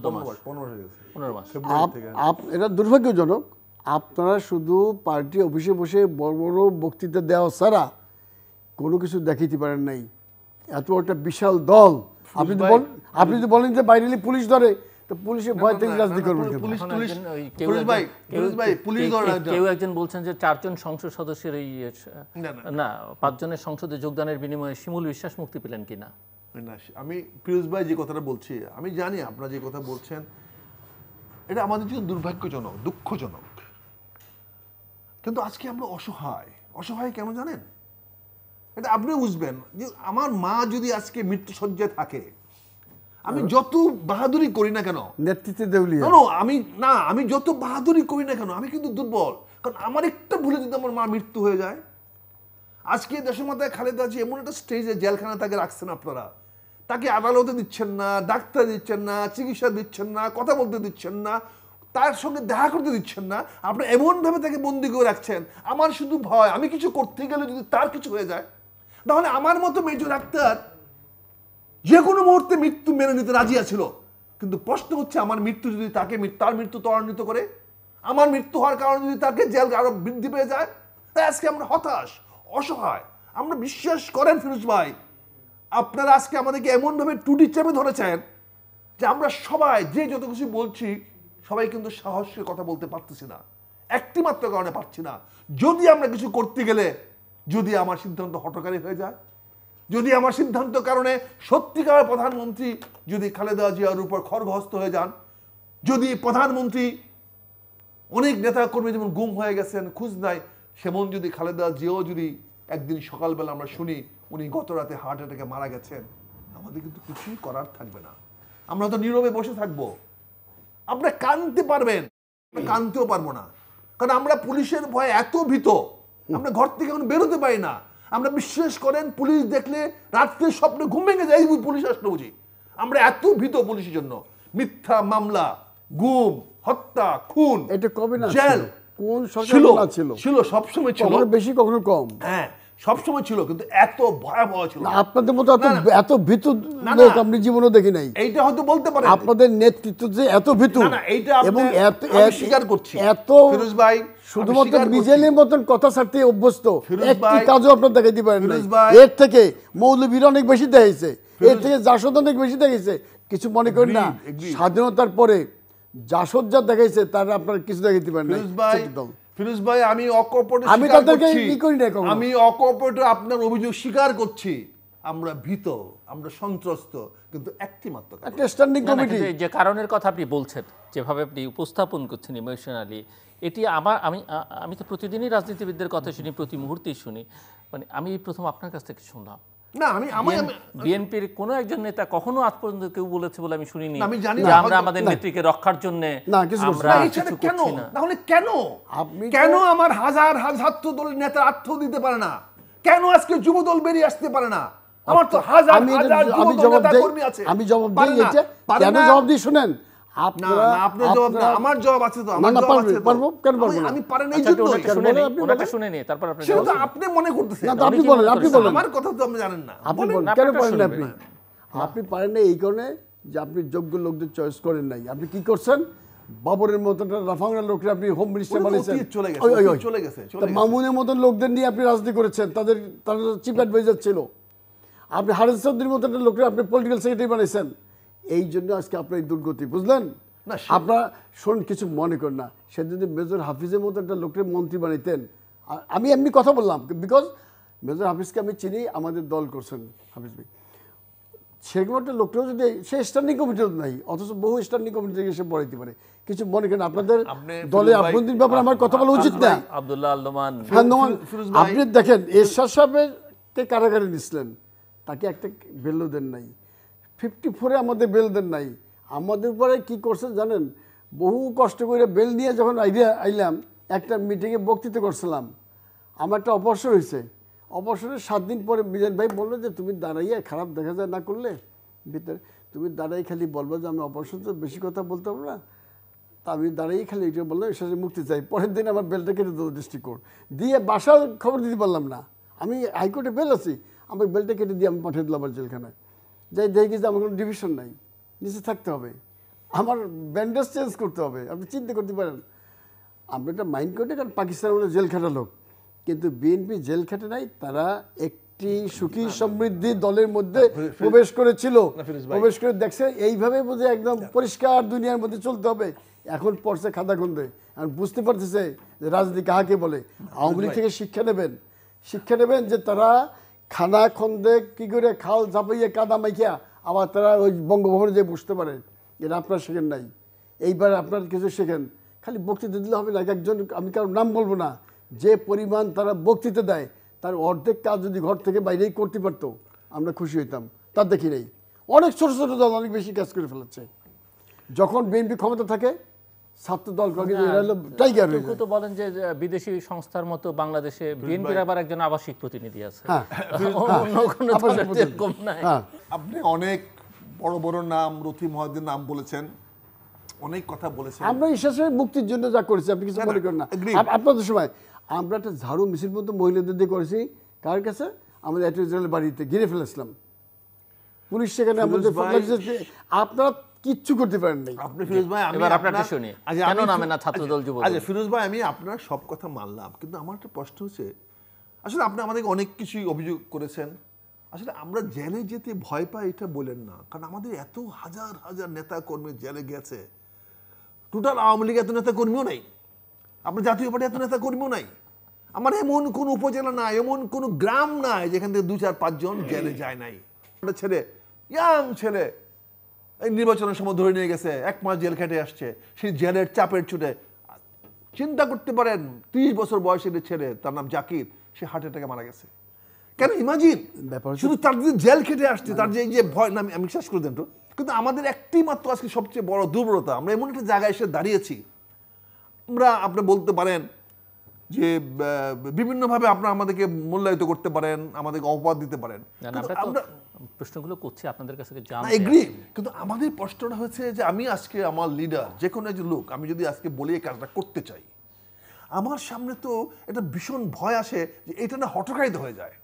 এটা দুর্ভাগ্যজনক, আপনারা শুধু পার্টি অফিসে বসে বড় বড় বক্তৃতা দেওয়া ছাড়া কোনো কিছু দেখাইতে পারেন নাই। এত একটা বিশাল দল, আপনি তো আপনি তো বলেন যে বাইরে পুলিশ ধরে, তো পুলিশের ভয় থেকে রাজনীতি করবেন। কেউ একজন বলছেন যে চারজন সংসদ সদস্যের এই না পাঁচজনের সংসদে যোগদানের বিনিময়ে শিমুল বিশ্বাস মুক্তি পেলেন কিনা। না, আমি ফিরোজ ভাই যে কথাটা বলছি, আমি জানি আপনারা যে কথা বলছেন এটা আমাদের জন্য দুর্ভাগ্যজনক, দুঃখজনক, কিন্তু আজকে আমরা অসহায়। অসহায় কেন জানেন? এটা আপনি বুঝবেন যে আমার মা যদি আজকে মৃত্যুসজ্জায় থাকে, আমি যত বাহাদুরি করি না কেন, নেতৃত্বে দেউলিয়া আমি না আমি যত বাহাদুরি করি না কেন, আমি কিন্তু দুর্বল। কারণ আমার একটা ভুলে যদি আমার মা মৃত্যু হয়ে যায়, আজকে দেশমাতায় খালেদা জিয়া এমন একটা স্টেজে জেলখানা তাকে রাখছেন আপনারা, তাকে আদালতে দিচ্ছেন না, ডাক্তার দিচ্ছেন না, চিকিৎসা দিচ্ছেন না, কথা বলতে দিচ্ছেন না, তার সঙ্গে দেখা করতে দিচ্ছেন না, আপনি এমনভাবে তাকে বন্দি করে রাখছেন। আমার শুধু ভয়, আমি কিছু করতে গেলে যদি তার কিছু হয়ে যায়, তাহলে আমার মতো মেজর ডাক্তার যে কোনো মুহূর্তে মৃত্যু মেনে নিতে রাজি আছিল। কিন্তু প্রশ্ন হচ্ছে, আমার মৃত্যু যদি তাকে তার মৃত্যু ত্বরান্বিত করে, আমার মৃত্যু হওয়ার কারণে যদি তাকে জেল আরো বৃদ্ধি পেয়ে যায়, তাই আজকে আমরা হতাশ, অসহায়। আমরা বিশ্বাস করেন ফিরোজ ভাই, আপনারা আজকে আমাদেরকে এমনভাবে টুটি চেপে ধরেছেন যে আমরা সবাই যে যত কিছু বলছি, সবাই কিন্তু সাহসের কথা বলতে পারতেছি না, একটি মাত্র কারণে পারছি না। যদি আমরা কিছু করতে গেলে, যদি আমার সিদ্ধান্ত হঠকারী হয়ে যায়, যদি আমার সিদ্ধান্ত কারণে সত্যিকার প্রধানমন্ত্রী যদি খালেদা জিয়ার উপর খড়গহস্ত হয়ে যান, যদি প্রধানমন্ত্রী অনেক নেতা কর্মী যেমন গুম হয়ে গেছেন, খোঁজ নাই, সেমন যদি খালেদা জিয়াও যদি একদিন সকালবেলা আমরা শুনি উনি গত রাতে হার্ট অ্যাটাকে মারা গেছেন, আমাদের কিন্তু কিছুই করার থাকবে না। আমরা তো নীরবে বসে থাকবো। আপনারা কাঁদতে পারবেন, কাঁদতেও পারবো না, কারণ আমরা পুলিশের ভয়ে এত ভীত, আমরা ঘর থেকে এখন বেরোতে পারি না। আমরা বিশ্বাস করেন পুলিশ দেখলে রাত্রে স্বপ্নে ঘুম ভেঙে যায়, পুলিশ আসলো বুঝি। আমরা এত ভীত পুলিশের জন্য। মিথ্যা মামলা, গুম, হত্যা, খুন, এটা কবে না জেল কোন ছিল ছিল ছিল সবসময় ছিল, কখনো বেশি কখনো কম, হ্যাঁ সবসময় ছিল, কিন্তু এত ভয়াবহ ছিল না। আপনাদের মতো এত এত ভীতু লোক আমি জীবনে দেখি নাই। এইটা হয়তো বলতে পারেন আপনাদের নেতৃত্ব যে এত ভীতু, এবং এত স্বীকার করছি এত ফিরোজ ভাই শুধুমাত্র মিজেলের মতন কথা ছাড়তে অভ্যস্ত, একটি কাজও আপনার দেখাইতে পারেন না। এর থেকে মৌলবীর অনেক বেশি দেখাইছে, এর থেকে জাসদ অনেক বেশি দেখাইছে। কিছু মনে করেন না, স্বাধীনতার পরে জাসদ যা দেখাইছে তার আপনার কিছু দেখাইতে পারেন না। ফিরোজ ভাই, আমি অকপটে আমি তাদেরকে কি করি না, আমি অকপটে আপনার অভিযোগ স্বীকার করছি। আমরা ভীত, আমরা সন্ত্রস্ত, কিন্তু একটি মাত্র একটা স্ট্যান্ডিং কমিটি যে কারণের কথা আপনি বলছেন, যেভাবে আপনি উপস্থাপন করছেন ইমোশনালি, এটি আমার আমি আমি তো প্রতিদিনই রাজনীতিবিদদের কথা শুনি, প্রতি মুহূর্তেই শুনি। মানে আমি প্রথম আপনার কাছ থেকে শুনলাম না, আমি বিএনপির কোনো একজন নেতা কখনো আজ পর্যন্ত কেউ বলেছে বলে আমি শুনিনি আমি জানি যে আমরা আমাদের নেত্রীকে রক্ষার জন্য আমরা কিছু করছি না। তাহলে কেন কেন আমার হাজার হাজার ছাত্র দলের নেতা আত্ম দিতে পারে না? কেন আজকে যুব দল বেরিয়ে আসতে পারে না? আমার তো হাজার হাজার যুব দল নেতা কর্মী আছে। আমি জবাব দিই, এটা কেন জবাব দিই শুনেন। আপনারা আপনি জবাব না, আমার জবাব আছে তো, আমার জবাব আছে তো। পারবো কেন পারবো না? আমি পারেন এই জন্য শুনে নেই, ওনাটা শুনে নেই, তারপর আপনি সেটা আপনি মনে করতেছেন। না, আপনি বলেন, আপনি বলেন, আমার কথা তো আপনি জানেন না। আপনি বলেন কেন পারেন না? আপনি আপনি পারেন না এই কারণে যে আপনি যোগ্য লোকদের চয়েস করেন নাই। আপনি কি করছেন? বাবরের মতন রাফাঙ্গা লোকরা আপনি হোম মিনিস্টার বানিয়েছেন, চলে গেছে চলে গেছে মামুনের মতন লোকদের নিয়ে আপনি রাজনীতি করেছেন, তাদের তারা চিফ অ্যাডভাইজার ছিল। আপনি হারেস চৌধুরীর মতন লোকরা আপনি পলিটিক্যাল সেক্রেটারি বানিয়েছেন। এই জন্য আজকে আপনার এই দুর্গতি, বুঝলেন? আপনারা শোন, কিছু মনে করেন না, সে যদি মেজর হাফিজের মতো একটা লোকের মন্ত্রী বানাইতেন, আমি এমনি কথা বললাম বিকজ মেজর হাফিজকে আমি চিনি, আমাদের দল করছেন হাফিজ ভাই, সেরকম একটা লোকটাও যদি সে স্ট্যান্ডিং কমিটিও নাই, অথচ বহু স্ট্যান্ডিং কমিটি থেকে সে পড়াইতে পারে। কিছু মনে করেন আপনাদের দলে আপনাদের ব্যাপারে আমার কথা বলা উচিত না। আব্দুল্লাহ আল-নোমান, আপনি দেখেন এরশাদ সাহেবকে কারাগারে নিছিলেন, তাকে একটা বেলও দেন নাই, ফিফটি ফোরে আমাদের বেল দেন নাই। আমাদের উপরে কি করছেন জানেন? বহু কষ্ট করে বেল নিয়ে যখন আইডিয়া আইলাম, একটা মিটিংয়ে বক্তৃতা করছিলাম, আমার একটা অপারেশন হয়েছে, অবসরের সাত দিন পরে মিজান ভাই বললো যে তুমি দাঁড়াইয়া খারাপ দেখা যায় না করলে ভিতরে তুমি দাঁড়াই খালি বলবো যে আমি অবসর তো বেশি কথা বলতে পারবো না, তা আমি দাঁড়িয়ে খালি এটা বললাম এর সাথে মুক্তি চাই। পরের দিন আমার বেলটা কেটে দেবো ডিস্ট্রিক্ট কোর্ট দিয়ে বাসার খবর দিতে পারলাম না, আমি হাইকোর্টে বেল আছি, আমার বেলটা কেটে দিয়ে আমি পাঠিয়ে দিলাম আমার জেলখানায়। যাই দেখি যে আমার কোনো ডিভিশন নাই, নিচে থাকতে হবে, আমার ব্যান্ডেজ চেঞ্জ করতে হবে। আপনি চিন্তা করতে পারেন, আমরা এটা মাইন্ড করি কারণ পাকিস্তান বলে জেল খাটা লোক, কিন্তু বিএনপি জেল খাটে নাই, তারা একটি সুখী সমৃদ্ধি দলের মধ্যে প্রবেশ করেছিল, প্রবেশ করে দেখছে এইভাবে বোধহয় একদম পরিষ্কার দুনিয়ার মধ্যে চলতে হবে। এখন পড়ছে খাদা খন্দে, আর বুঝতে পারতেছে যে রাজনীতি কাহাকে বলে। আওয়ামী লীগ থেকে শিক্ষা নেবেন, শিক্ষা নেবেন যে তারা খানা খন্দে কী করে খাল ঝাপাইয়ে কাদা মাইখিয়া আবার তারা ওই বঙ্গভবনে যেয়ে বুঝতে পারে, এটা আপনার শেখেন নাই। এইবার আপনার কিছু শেখেন, খালি বক্তৃতা দিলে হবে না। একজন, আমি কারোর নাম বলবো না, যে পরিমাণ তারা বক্তৃতা দেয় তার অর্ধেক কাজ যদি ঘর থেকে বাইরেই করতে পারতো আমরা খুশি হইতাম, তার দেখি নেই। অনেক ছোটো ছোটো দল অনেক বেশি কাজ করে ফেলেছে। যখন বিএনপি ক্ষমতা থাকে ছাত্র দল টাইগার হয়ে যায়। তো বলেন যে বিদেশি সংস্থার মতো বাংলাদেশে বিএনপির আবার একজন আবাসিক প্রতিনিধি আছে, আপনি অনেক বড় বড় নাম রথি মহাদের নাম বলেছেন, অনেক কথা বলেছেন। আমরা ঈশ্বরের মুক্তির জন্য যা করেছি আপনি কিছু মনে করেন না। আপনাদের সময় আমরা একটা ঝাড়ু মিছিল মতো মহিলাদের দিয়ে করেছি, কার কাছে? আমাদের অ্যাটর্নি জেনারেল বাড়িতে ঘিরে ফেলেছিলাম, পুলিশ সেখানে আমাদের, আপনারা কিচ্ছু করতে পারেন নাই। আপনি ফিরোজ ভাই, আমি আপনাকে শুনি কেন নামে না ছাত্রদল যুব। আচ্ছা ফিরোজ ভাই, আমি আপনার সব কথা মানলাম, কিন্তু আমার একটা প্রশ্ন হচ্ছে, আসলে আপনি আমাদেরকে অনেক কিছুই অভিযোগ করেছেন, আসলে আমরা জেলে যেতে ভয় পাই এটা বলেন না, কারণ আমাদের এত হাজার হাজার নেতা কর্মী জেলে গেছে, টোটাল আওয়ামী লীগ এত নেতা কর্মীও নাই, আপনার জাতীয় পার্টি এত নেতা কর্মীও নাই, আমার এমন কোন উপজেলা নাই, এমন কোন গ্রাম নাই যেখান থেকে দু চার পাঁচজন জেলে যায় নাই। একটা ছেলে, ইয়াং ছেলে, এই নির্বাচনের সময় ধরে নিয়ে গেছে, এক মাস জেল খেটে আসছে, সেই জেলের চাপের চুটে চিন্তা করতে পারেন ত্রিশ বছর বয়সের ছেলে, তার নাম জাকির, সে হার্ট অ্যাটাকে মারা গেছে। কেন? ইমাজিন, শুধু তার যে জেল খেটে আসছে, তার যে যে ভয়, না আমি শেষ করে দেন তো। কিন্তু আমাদের একটি মাত্র আজকে সবচেয়ে বড় দুর্বলতা, আমরা এমন একটা জায়গায় এসে দাঁড়িয়েছি, আমরা আপনি বলতে পারেন যে বিভিন্নভাবে আপনারা আমাদেরকে মূল্যায়িত করতে পারেন, আমাদেরকে অপবাদ দিতে পারেন, আমরা প্রশ্নগুলো করছি আপনাদের কাছে এগ্রি। কিন্তু আমাদের প্রশ্নটা হচ্ছে যে আমি আজকে আমার লিডার, যে কোনো একজন লোক, আমি যদি আজকে বলি এই কাজটা করতে চাই, আমার সামনে তো একটা ভীষণ ভয় আসে যে এটা না হঠকারিতা হয়ে যায়।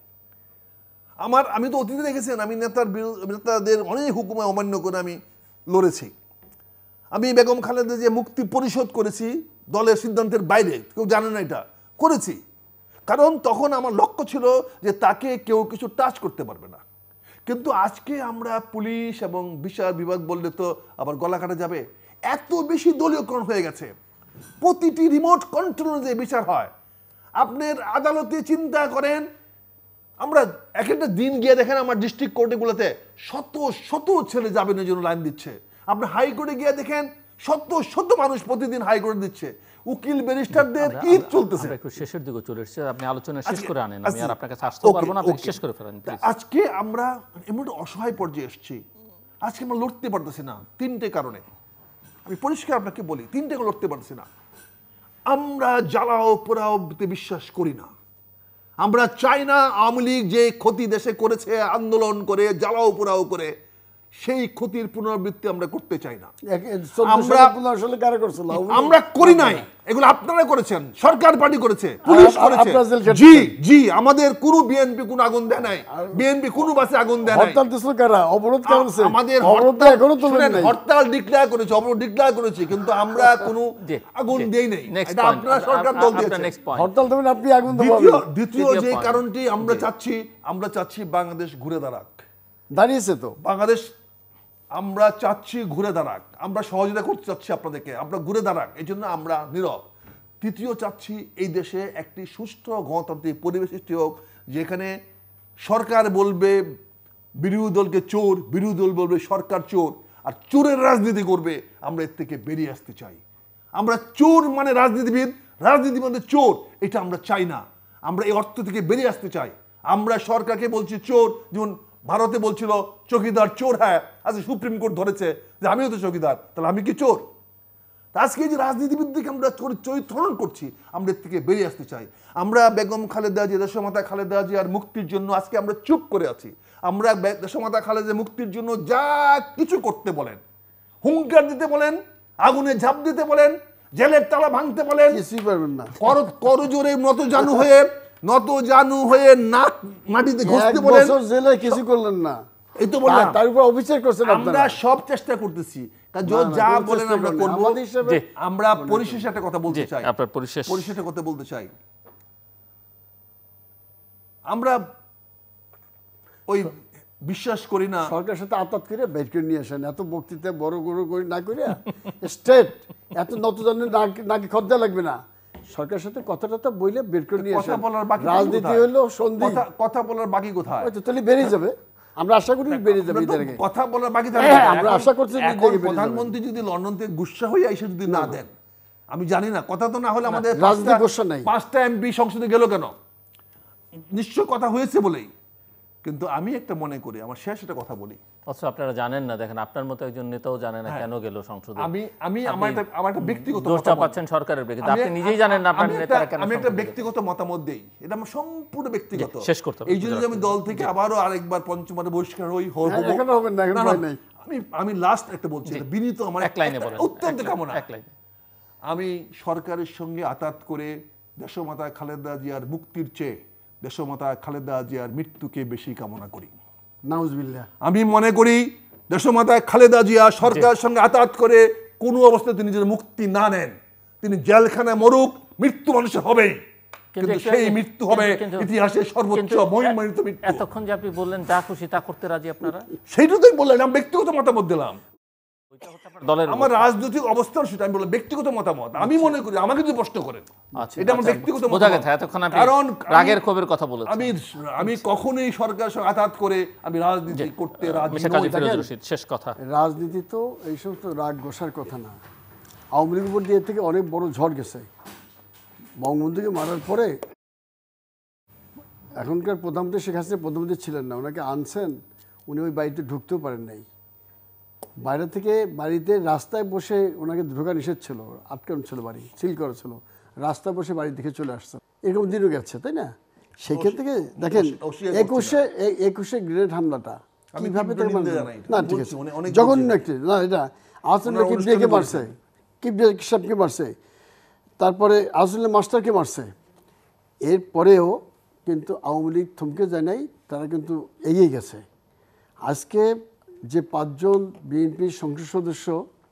আমার, আমি তো অতীতে দেখেছেন আমি নেতার নেতাদের অনেক হুকুমে অমান্য করে আমি লড়েছি। আমি বেগম খালেদা যে মুক্তি পরিশোধ করেছি দলের সিদ্ধান্তের বাইরে, কেউ জানে না এটা করেছি, কারণ তখন আমার লক্ষ্য ছিল যে তাকে কেউ কিছু টাচ করতে পারবে না। কিন্তু আজকে আমরা পুলিশ এবং বিচার বিভাগ বললে তো আবার গলা কাটা যাবে, এত বেশি দলীয়করণ হয়ে গেছে, প্রতিটি রিমোট কন্ট্রোল যে বিচার হয়। আপনার আদালতে চিন্তা করেন, আমরা এক একটা দিন গিয়ে দেখেন আমার ডিস্ট্রিক্ট কোর্টে শত শত ছেলে জামিনের জন্য লাইন দিচ্ছে, আপনি হাইকোর্টে গিয়ে দেখেন শত শত মানুষ প্রতিদিন হাইকোর্টে দিচ্ছে, উকিল ব্যারিস্টারদের কি চলতেছে। একটু শেষের দিকে চলে এসেছে, আপনি আলোচনা শেষ করে আনেন, আমি আর আপনাকে আসতে পারবো না, আপনি শেষ করে ফেলেন। আজকে আমরা এমন একটা অসহায় পর্যায়ে এসেছি, আজকে আমরা লড়তে পারতেছি না তিনটে কারণে। আমি পরিষ্কার আপনাকে বলি, তিনটে লড়তে পারতেছি না। আমরা জ্বালাও পোড়াওতে বিশ্বাস করি না, আমরা চাই না আওয়ামী লীগ যে ক্ষতি দেশে করেছে আন্দোলন করে জ্বালাও পোড়াও করে, সেই ক্ষতির পুনরাবৃত্তি আমরা করতে চাই না। আমরা করি নাই, এগুলো আপনারা করেছেন, সরকার পার্টি করেছে, পুলিশ করেছে। জি জি আমাদের কোনো বিএনপি কোনো আগুন দেয় নাই, বিএনপি কোনো বাসে আগুন দেয় নাই, অবরোধ করেছে, আমাদের হরতাল ডিক্লেয়ার করেছে, অবরোধ ডিক্লেয়ার করেছে, কিন্তু আমরা কোনো আগুন দেই নাই। এটা আপনারা সরকার দল দিয়েছে, হরতাল দেবেন আপনি আগুন দেবেন। দ্বিতীয় যে কারণটি আমরা চাচ্ছি, আমরা চাচ্ছি বাংলাদেশ ঘুরে দাঁড়াক, দাঁড়িয়েছে তো বাংলাদেশ, আমরা চাচ্ছি ঘুরে দাঁড়াক, আমরা সহযোগিতা করতে চাচ্ছি আপনাদেরকে, আমরা ঘুরে দাঁড়াক, এই জন্য আমরা নীরব। তৃতীয় চাচ্ছি এই দেশে একটি সুষ্ঠু গণতান্ত্রিক পরিবেশ সৃষ্টি হোক, যেখানে সরকার বলবে বিরোধী দলকে চোর, বিরোধী দল বলবে সরকার চোর, আর চোরের রাজনীতি করবে। আমরা এর থেকে বেরিয়ে আসতে চাই। আমরা চোর মানে রাজনীতিবিদ, রাজনীতি মানে চোর, এটা আমরা চাই না। আমরা এই অর্থ থেকে বেরিয়ে আসতে চাই। আমরা সরকারকে বলছি চোর, যেমন ভারতে বলছিল চৌকিদার চোর, হ্যাঁ আজ সুপ্রিম কোর্ট ধরেছে যে আমিও তো চৌকিদার, তাহলে আমি কি চোর? আজকে এই যে রাজনীতিবিদদেরকে আমরা চরিত্র হনন করছি, আমরা এর থেকে বেরিয়ে আসতে চাই। আমরা বেগম খালেদা জিয়া, দেশমাতা খালেদা জিয়ার মুক্তির জন্য আজকে আমরা চুপ করে আছি। আমরা দেশমাতা খালেদা মুক্তির জন্য যা কিছু করতে বলেন, হুঙ্কার দিতে বলেন, আগুনে ঝাঁপ দিতে বলেন, জেলের তালা ভাঙতে বলেন, কিছুই পারবেন না। কর করজোরে নত জানু হয়ে নত জানু হয়ে নাক মাটিতে ঘষতে বলেন, জেলে কিছু করলেন না। এই তো বললাম, তার উপর অবিচার করছেন আমরা সব চেষ্টা করতেছি, যা বলেন আমরা করব। আমরা পরিশেষে একটা কথা বলতে চাই, আপনার পরিশেষ পরিশেষে কথা বলতে চাই, আমরা ওই বিশ্বাস করি না সরকারের সাথে আতাত করে বের করে নিয়ে আসেন। এত বক্তৃতা বড় বড় করে না করে স্ট্রেট এত নতজনের নাকি খদ্দা লাগবে না, সরকারের সাথে কথাটা তো বইলে বের করে নিয়ে আসেন। রাজনীতি হলো সন্ধি, কথা বলার বাকি কোথায়? হয়তো তাহলে বেরিয়ে যাবে, আমরা আশা করি বেরিয়ে যাবে। কথা বলার বাকি আমরা আশা করছি প্রধানমন্ত্রী যদি লন্ডন থেকে গুসা হয়ে এসে যদি না দেন, আমি জানি না, কথা তো না হলে আমাদের রাজনীতি গুসা নাই, পাঁচটা এমপি সংসদে গেল কেন? নিশ্চয় কথা হয়েছে বলেই। কিন্তু আমি একটা মনে করি, আমার শেষ একটা কথা বলি, আচ্ছা আপনারা জানেন না, দেখেন আপনার মতো একজন নেতাও জানে না কেন গেল সংসদে। আমি আমি আমার একটা আমার একটা ব্যক্তিগত দোষটা পাচ্ছেন সরকারের বিরুদ্ধে, আপনি নিজেই জানেন না আপনার নেতারা কেন। আমি একটা ব্যক্তিগত মতামত দেই, এটা আমার সম্পূর্ণ ব্যক্তিগত। শেষ করতে হবে। এই জন্য আমি দল থেকে আবারও আরেকবার পঞ্চমবার বহিষ্কার হই হব। এখন হবে না, এখন ভয় নাই। আমি আমি লাস্ট একটা বলছি, বিনীত আমার এক লাইনে বলেন, অত্যন্ত কামনা। এক লাইনে আমি সরকারের সঙ্গে আতাত করে দেশমাতা খালেদা জিয়ার মুক্তির চেয়ে দেশমাতা খালেদা জিয়ার মৃত্যুকে বেশি কামনা করি। নাউজুবিল্লাহ। আমি মনে করি দেশমাতা খালেদা জিয়া সরকারের সঙ্গে আতাত করে কোনো অবস্থায় তিনি নিজের মুক্তি না নেন, তিনি জেলখানায় মরুক, মৃত্যু মানুষের হবেই, কিন্তু সেই মৃত্যু হবে ইতিহাসের সর্বোচ্চ মহিমান্বিত মৃত্যু। এতক্ষণ যে আপনি বললেন যা খুশি তা করতে রাজি আপনারা, সেইটা তো বললেন, আমি ব্যক্তিগত মতামত দিলাম। আমার রাজনৈতিক অবস্থান সেটা আমি বললাম, ব্যক্তিগত মতামত। আমি মনে করি, আমাকে যদি প্রশ্ন করেন, এটা আমার ব্যক্তিগত মতামত। কারণ রাগের ক্ষোভের কথা বলেছেন। আমি আমি কখনোই সরকারের সঙ্গে আঘাত করে আমি রাজনীতি করতে রাজি নই। ফিরোজ রশিদ, শেষ কথা। রাজনীতি তো এই সমস্ত রাগ গোসার কথা না। আওয়ামী লীগের উপর দিয়ে থেকে অনেক বড় ঝড় গেছে। বঙ্গবন্ধুকে মারার পরে এখনকার প্রধানমন্ত্রী শেখ হাসিনা প্রধানমন্ত্রী ছিলেন না, ওনাকে আনছেন, উনি ওই বাড়িতে ঢুকতেও পারেন নাই। বাইরে থেকে বাড়িতে রাস্তায় বসে ওনাকে ঢোকা নিষেধ ছিল, আটকানো ছিল, বাড়ি সিল করা ছিল, রাস্তায় বসে বাড়ি দেখে চলে আসছে। এরকম দিনও গেছে, তাই না? সেখান থেকে দেখেন একুশে একুশে গ্রেনেড হামলাটা কিভাবে না, ঠিক আছে, জঘন্য একটি না, এটা আহসানুল্লাহ কিবরিয়াকে মারছে, কিবরিয়া সাহেবকে মারছে, তারপরে আহসানুল্লাহ মাস্টারকে মারছে। এরপরেও কিন্তু আওয়ামী লীগ থমকে যায় নাই, তারা কিন্তু এগিয়ে গেছে। আজকে যে পাঁচজন বিএনপির সংসদ সদস্য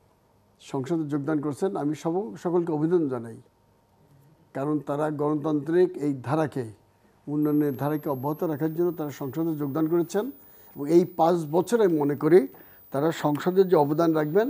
সংসদে যোগদান করছেন, আমি সব সকলকে অভিনন্দন জানাই, কারণ তারা গণতান্ত্রিক এই ধারাকে, উন্নয়নের ধারাকে অব্যাহত রাখার জন্য তারা সংসদে যোগদান করেছেন। এবং এই পাঁচ বছরে আমি মনে করি তারা সংসদের যে অবদান রাখবেন,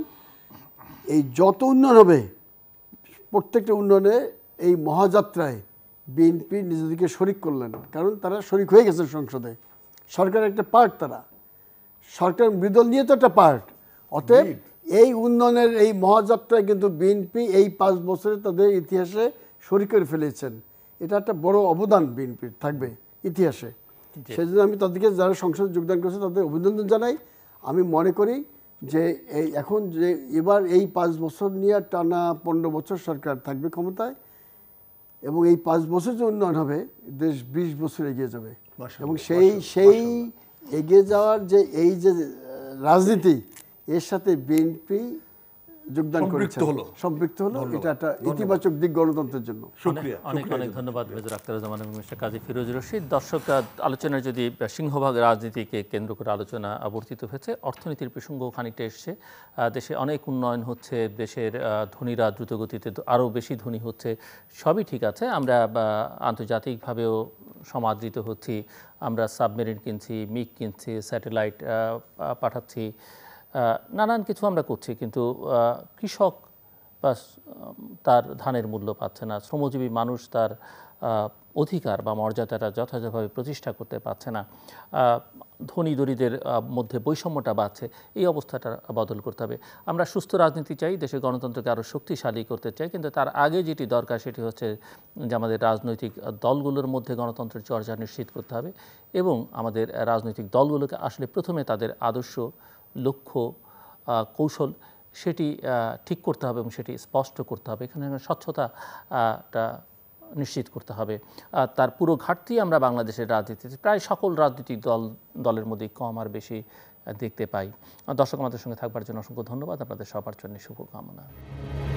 এই যত উন্নয়ন হবে, প্রত্যেকটা উন্নয়নে এই মহাযাত্রায় বিএনপি নিজেদেরকে শরিক করলেন, কারণ তারা শরিক হয়ে গেছেন সংসদে। সরকারের একটা পার্ট, তারা সরকার বিরোধী নিয়ে তো একটা পার্ট। অতএব এই উন্নয়নের এই মহাযাত্রায় কিন্তু বিএনপি এই পাঁচ বছরে তাদের ইতিহাসে শরিক করে ফেলেছেন। এটা একটা বড় অবদান বিএনপির থাকবে ইতিহাসে। সেজন্য আমি তাদেরকে যারা সংসদে যোগদান করেছে তাদের অভিনন্দন জানাই। আমি মনে করি যে এই এখন যে এবার এই পাঁচ বছর নিয়ে টানা পনেরো বছর সরকার থাকবে ক্ষমতায়, এবং এই পাঁচ বছর যে উন্নয়ন হবে, দেশ বিশ বছর এগিয়ে যাবে। এবং সেই সেই এগিয়ে যাওয়ার যে এই যে রাজনীতি, এর সাথে বিএনপি যোগদান করেছে, সম্পৃক্ত হলো, এটা একটা ইতিবাচক দিক গণতন্ত্রের জন্য। অনেক অনেক ধন্যবাদ মেজর আখতারুজ্জামান এবং মিস্টার কাজী ফিরোজ রশিদ। দর্শক, আলোচনার যদি সিংহভাগ রাজনীতিকে কেন্দ্র করে আলোচনা আবর্তিত হয়েছে, অর্থনীতির প্রসঙ্গ খানিকটা এসছে। দেশে অনেক উন্নয়ন হচ্ছে, দেশের ধনীরা দ্রুতগতিতে আরও বেশি ধনী হচ্ছে, সবই ঠিক আছে। আমরা আন্তর্জাতিকভাবেও সমাদৃত হচ্ছি, আমরা সাবমেরিন কিনছি, মিগ কিনছি, স্যাটেলাইট পাঠাচ্ছি, নানান কিছু আমরা করছি, কিন্তু কৃষক বা তার ধানের মূল্য পাচ্ছে না, শ্রমজীবী মানুষ তার অধিকার বা মর্যাদাটা যথাযথভাবে প্রতিষ্ঠা করতে পারছে না, ধনী দরিদ্রের মধ্যে বৈষম্যটা বাড়ছে। এই অবস্থাটা বদল করতে হবে। আমরা সুস্থ রাজনীতি চাই, দেশের গণতন্ত্রকে আরও শক্তিশালী করতে চাই, কিন্তু তার আগে যেটি দরকার সেটি হচ্ছে যে আমাদের রাজনৈতিক দলগুলোর মধ্যে গণতন্ত্রের চর্চা নিশ্চিত করতে হবে, এবং আমাদের রাজনৈতিক দলগুলোকে আসলে প্রথমে তাদের আদর্শ, লক্ষ্য, কৌশল সেটি ঠিক করতে হবে এবং সেটি স্পষ্ট করতে হবে। এখানে স্বচ্ছতাটা নিশ্চিত করতে হবে। তার পুরো ঘাটতি আমরা বাংলাদেশের রাজনীতিতে প্রায় সকল রাজনৈতিক দল দলের মধ্যেই কম আর বেশি দেখতে পাই। দর্শক আমাদের সঙ্গে থাকবার জন্য অসংখ্য ধন্যবাদ। আপনাদের সবার জন্য শুভকামনা।